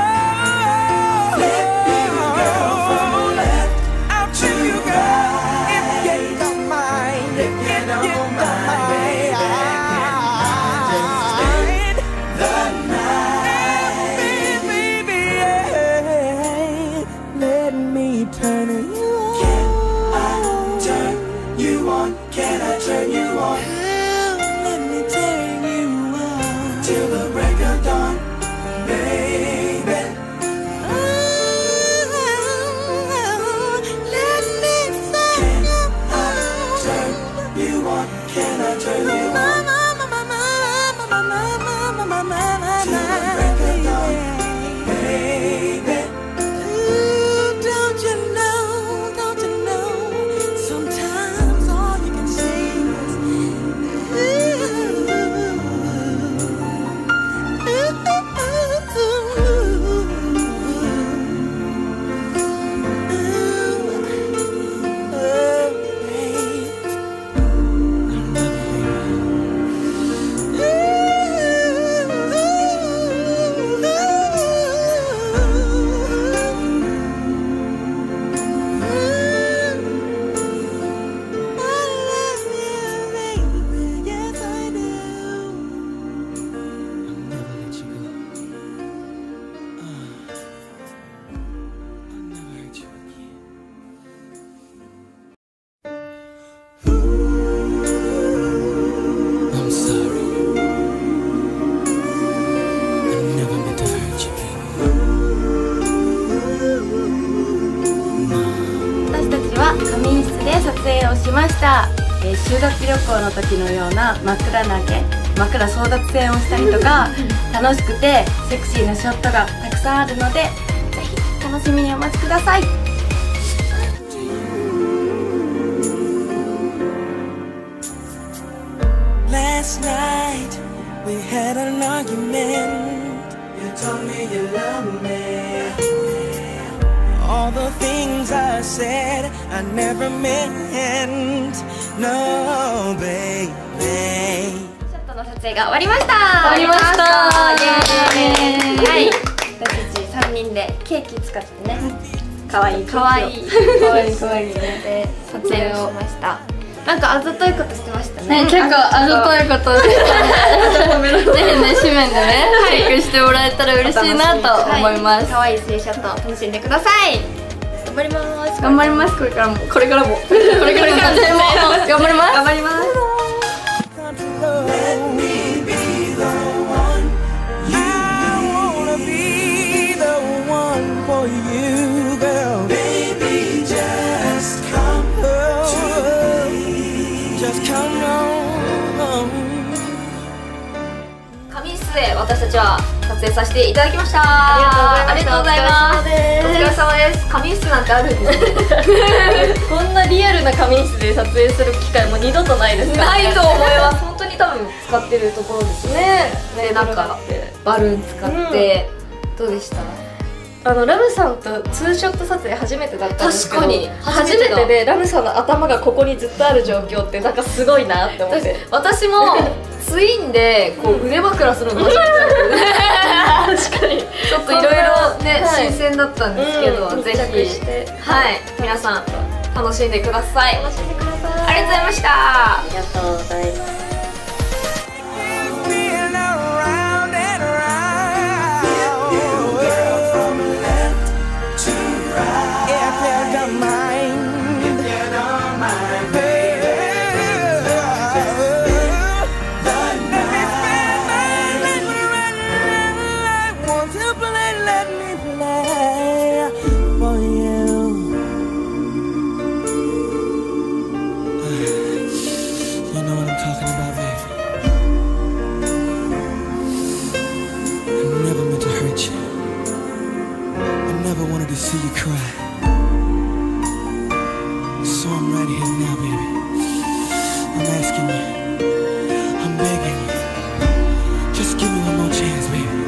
しました、えー、修学旅行の時のような枕投げ、枕争奪戦をしたりとか楽しくてセクシーなショットがたくさんあるので、ぜひ楽しみにお待ちください。 Last night we had an argument. You told me you love me. All the things I said I never meant. No, baby. ショットの撮影が終わりました。 終わりました。 イエーイ。はい。私たちさんにんでケーキ使ってね。可愛い可愛い可愛い可愛いで撮影をしました。なんかあざといことしてましたね。 ね、結構あざといことしてた。ぜひね、紙面でね、チェックしてもらえたら嬉しいなと思います。 可愛いスリーショット楽しんでください。頑張ります。 頑張ります。これからも、これからも、これからも、頑張ります。頑張ります。 仮眠室で私たちは撮影させていただきました。ありがとうございます。お疲れ様です。仮眠室なんてあるんですね。 こんなリアルな仮眠室で撮影する機会も二度とないですからね。 ないと思います。本当に多分使ってるところですね。で、なんかバルーン使って、どうでした？ あのラムさんとツーショット撮影初めてだったんですけど、 確かに初めてでラムさんの頭がここにずっとある状況ってなんかすごいなって思って。 私もツインでこう腕枕するの初めてだったんで確かにちょっといろいろね、はい、新鮮だったんですけど、うん、ぜひはい皆さん楽しんでください。 楽しんでください。 ありがとうございました。 ありがとうございます。 See you cry, so I'm right here now, baby. I'm asking you, I'm begging you, just give me one more chance, baby.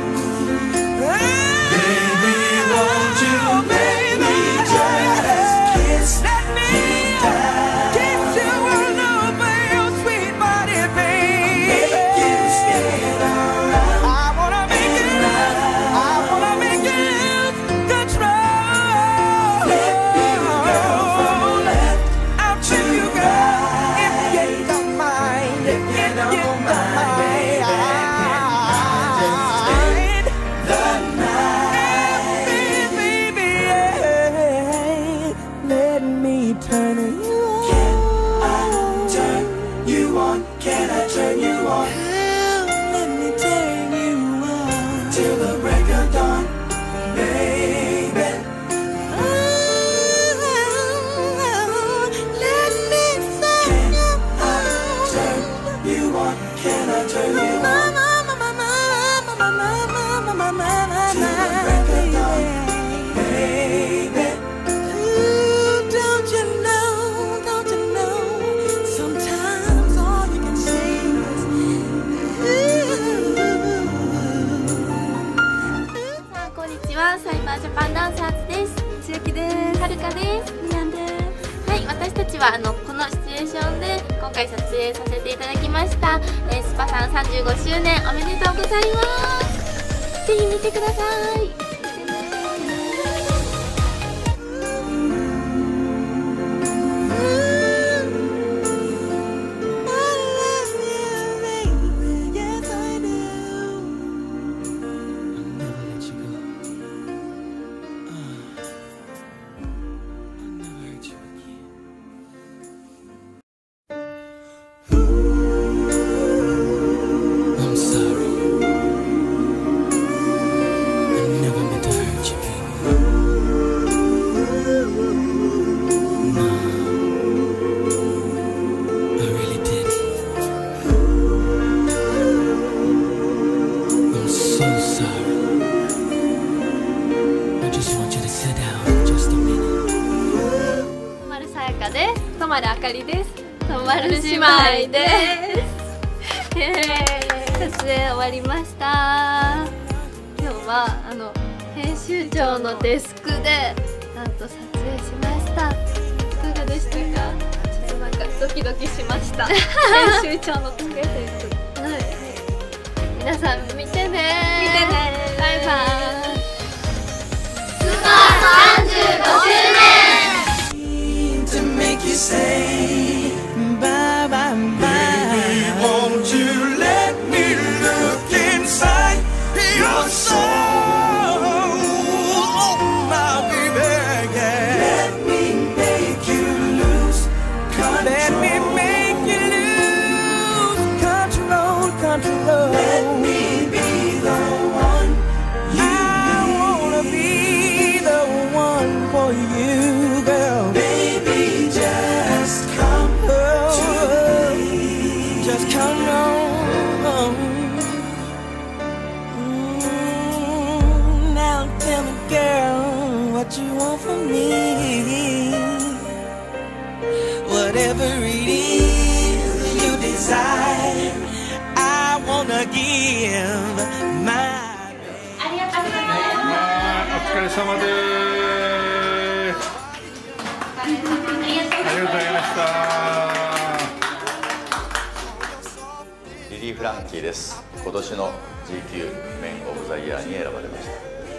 Baby, won't you make me just kiss me down? Kiss you all over your sweet body, baby. Make you stay around. I wanna make it, I wanna make it control. サイバージャパンダンサーズです。千秋です。はるかです。みやんです。はい、私たちはあのこのシチュエーションで今回撮影させていただきました。えー、スパさんさんじゅうごしゅうねんおめでとうございます。ぜひ見てください。 とまるあかりです。とまる姉妹です。撮影終わりました。今日はあの編集長のデスクでなんと撮影しました。いかがでしたか？ちょっとなんかドキドキしました。編集長の机ということで、はい、皆さん見てねー。見てねー。バイバイ。スパさんじゅうごしゅうねん。 To make you say bye bye bye. Baby, won't you let me look inside your soul, my baby? Yeah. Let me make you lose control. Let me make you lose control, control. Let me be the one you I need. Wanna be the one for you, girl. Come on, mm, now tell me, girl, what you want from me. Whatever it is you desire, I wanna give my. ありがとうございます。 お疲れ様です。ありがとうございました。 リリー・フランキーです。今年の ジーキュー メンオブザイヤーに選ばれました。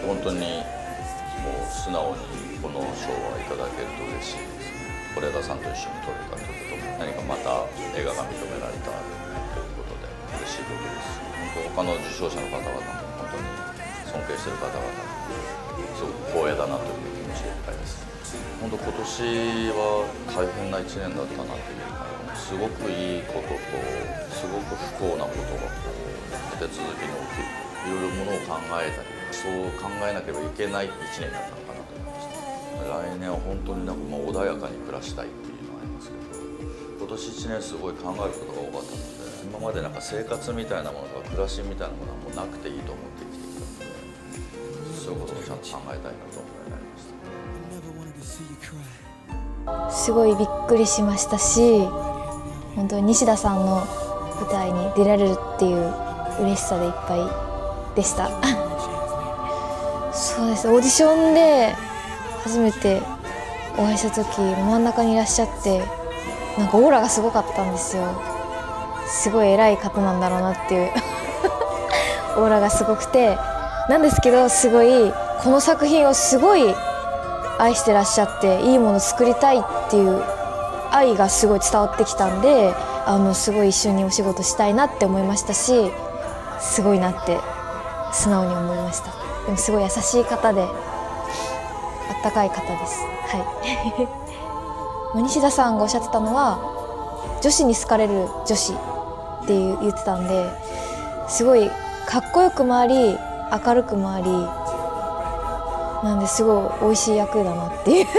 本当にもう素直にこの賞はいただけると嬉しいです。是枝さんと一緒に撮れたということも何かまた映画が認められたということで嬉しいことですし、本当他の受賞者の方々も本当に尊敬している方々もすごく光栄だなという気持ちでいっぱいです。本当今年は大変ないちねんだったなというか、すごくいいこととすごく不幸なことがこう立て続けに起きる、いろいろものを考えたり、そう考えなければいけないいちねんだったのかなと思いました。来年は本当になんかもう穏やかに暮らしたいっていうのがありますけど、今年いちねんすごい考えることが多かったので、今までなんか生活みたいなものとか暮らしみたいなものはもうなくていいと思って生きてきたので、そういうことをちゃんと考えたいなと思いました。 すごいびっくりしましたし、本当に西田さんの舞台に出られるっていう嬉しさでいっぱいでしたそうです、オーディションで初めてお会いした時真ん中にいらっしゃって、なんかオーラがすごかったんですよ。すごい偉い方なんだろうなっていうオーラがすごくて、なんですけどすごいこの作品をすごい愛してらっしゃって、いいものを作りたいっていう愛がすごい伝わってきたんで、あのすごい一緒にお仕事したいなって思いましたし、すごいなって素直に思いました。でもすごい優しい方であったかい方です。はい西田さんがおっしゃってたのは、女子に好かれる女子って言ってたんで、すごいかっこよくもあり明るくもありなんで、すごい美味しい役だなっていう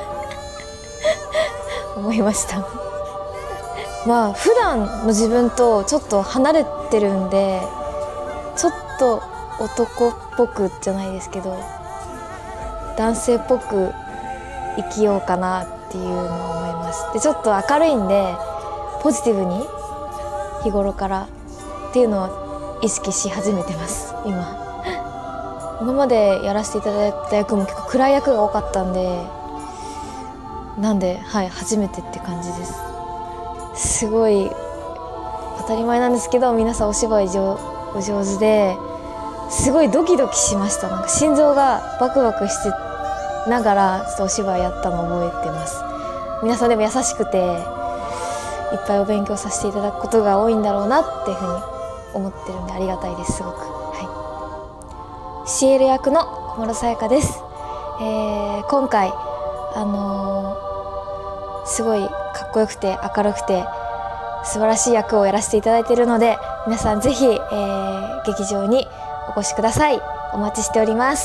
思いましたまあ普段の自分とちょっと離れてるんで、ちょっと男っぽくじゃないですけど男性っぽく生きようかなっていうのを思います。でちょっと明るいんでポジティブに日頃からっていうのを意識し始めてます今今までやらせていただいた役も結構暗い役が多かったんで、なんではい初めてって感じです。すごい当たり前なんですけど、皆さんお芝居上お上手ですごいドキドキしました。なんか心臓がバクバクしてながらちょっとお芝居やったのを覚えてます。皆さんでも優しくていっぱいお勉強させていただくことが多いんだろうなっていうふうに思ってるんで、ありがたいですすごく。はい、シエル役の小室さやかです。えー、今回あのー、すごいかっこよくて明るくて素晴らしい役をやらせていただいているので、皆さんぜひ、えー、劇場にお越しください。お待ちしております。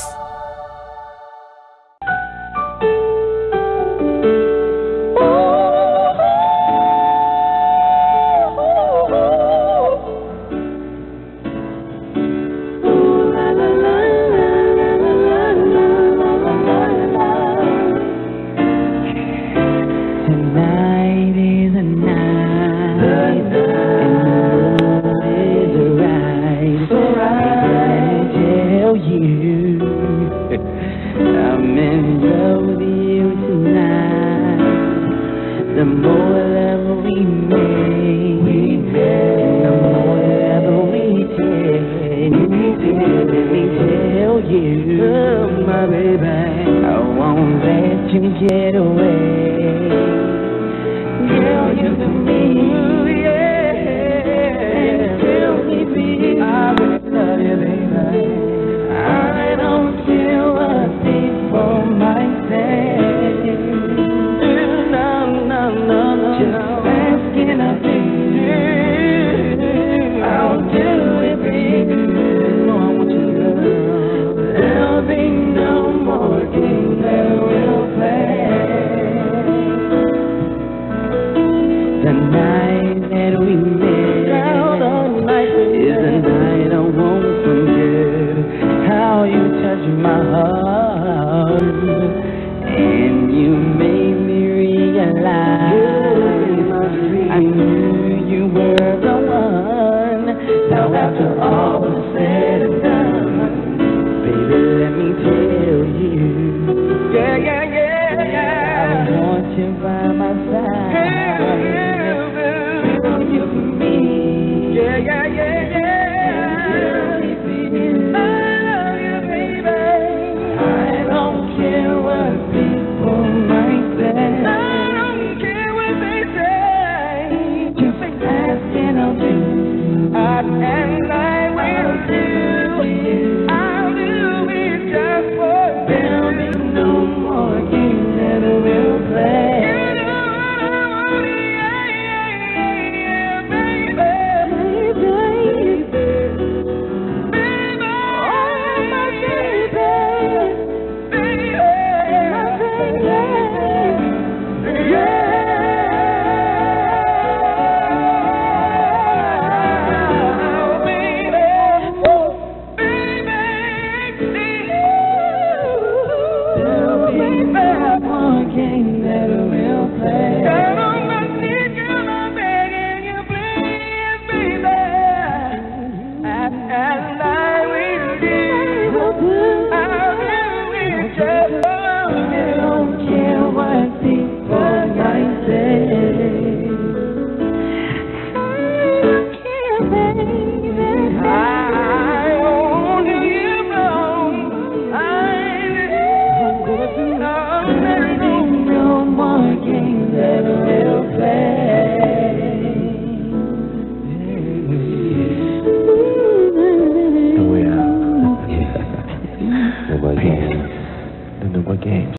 And you made me realize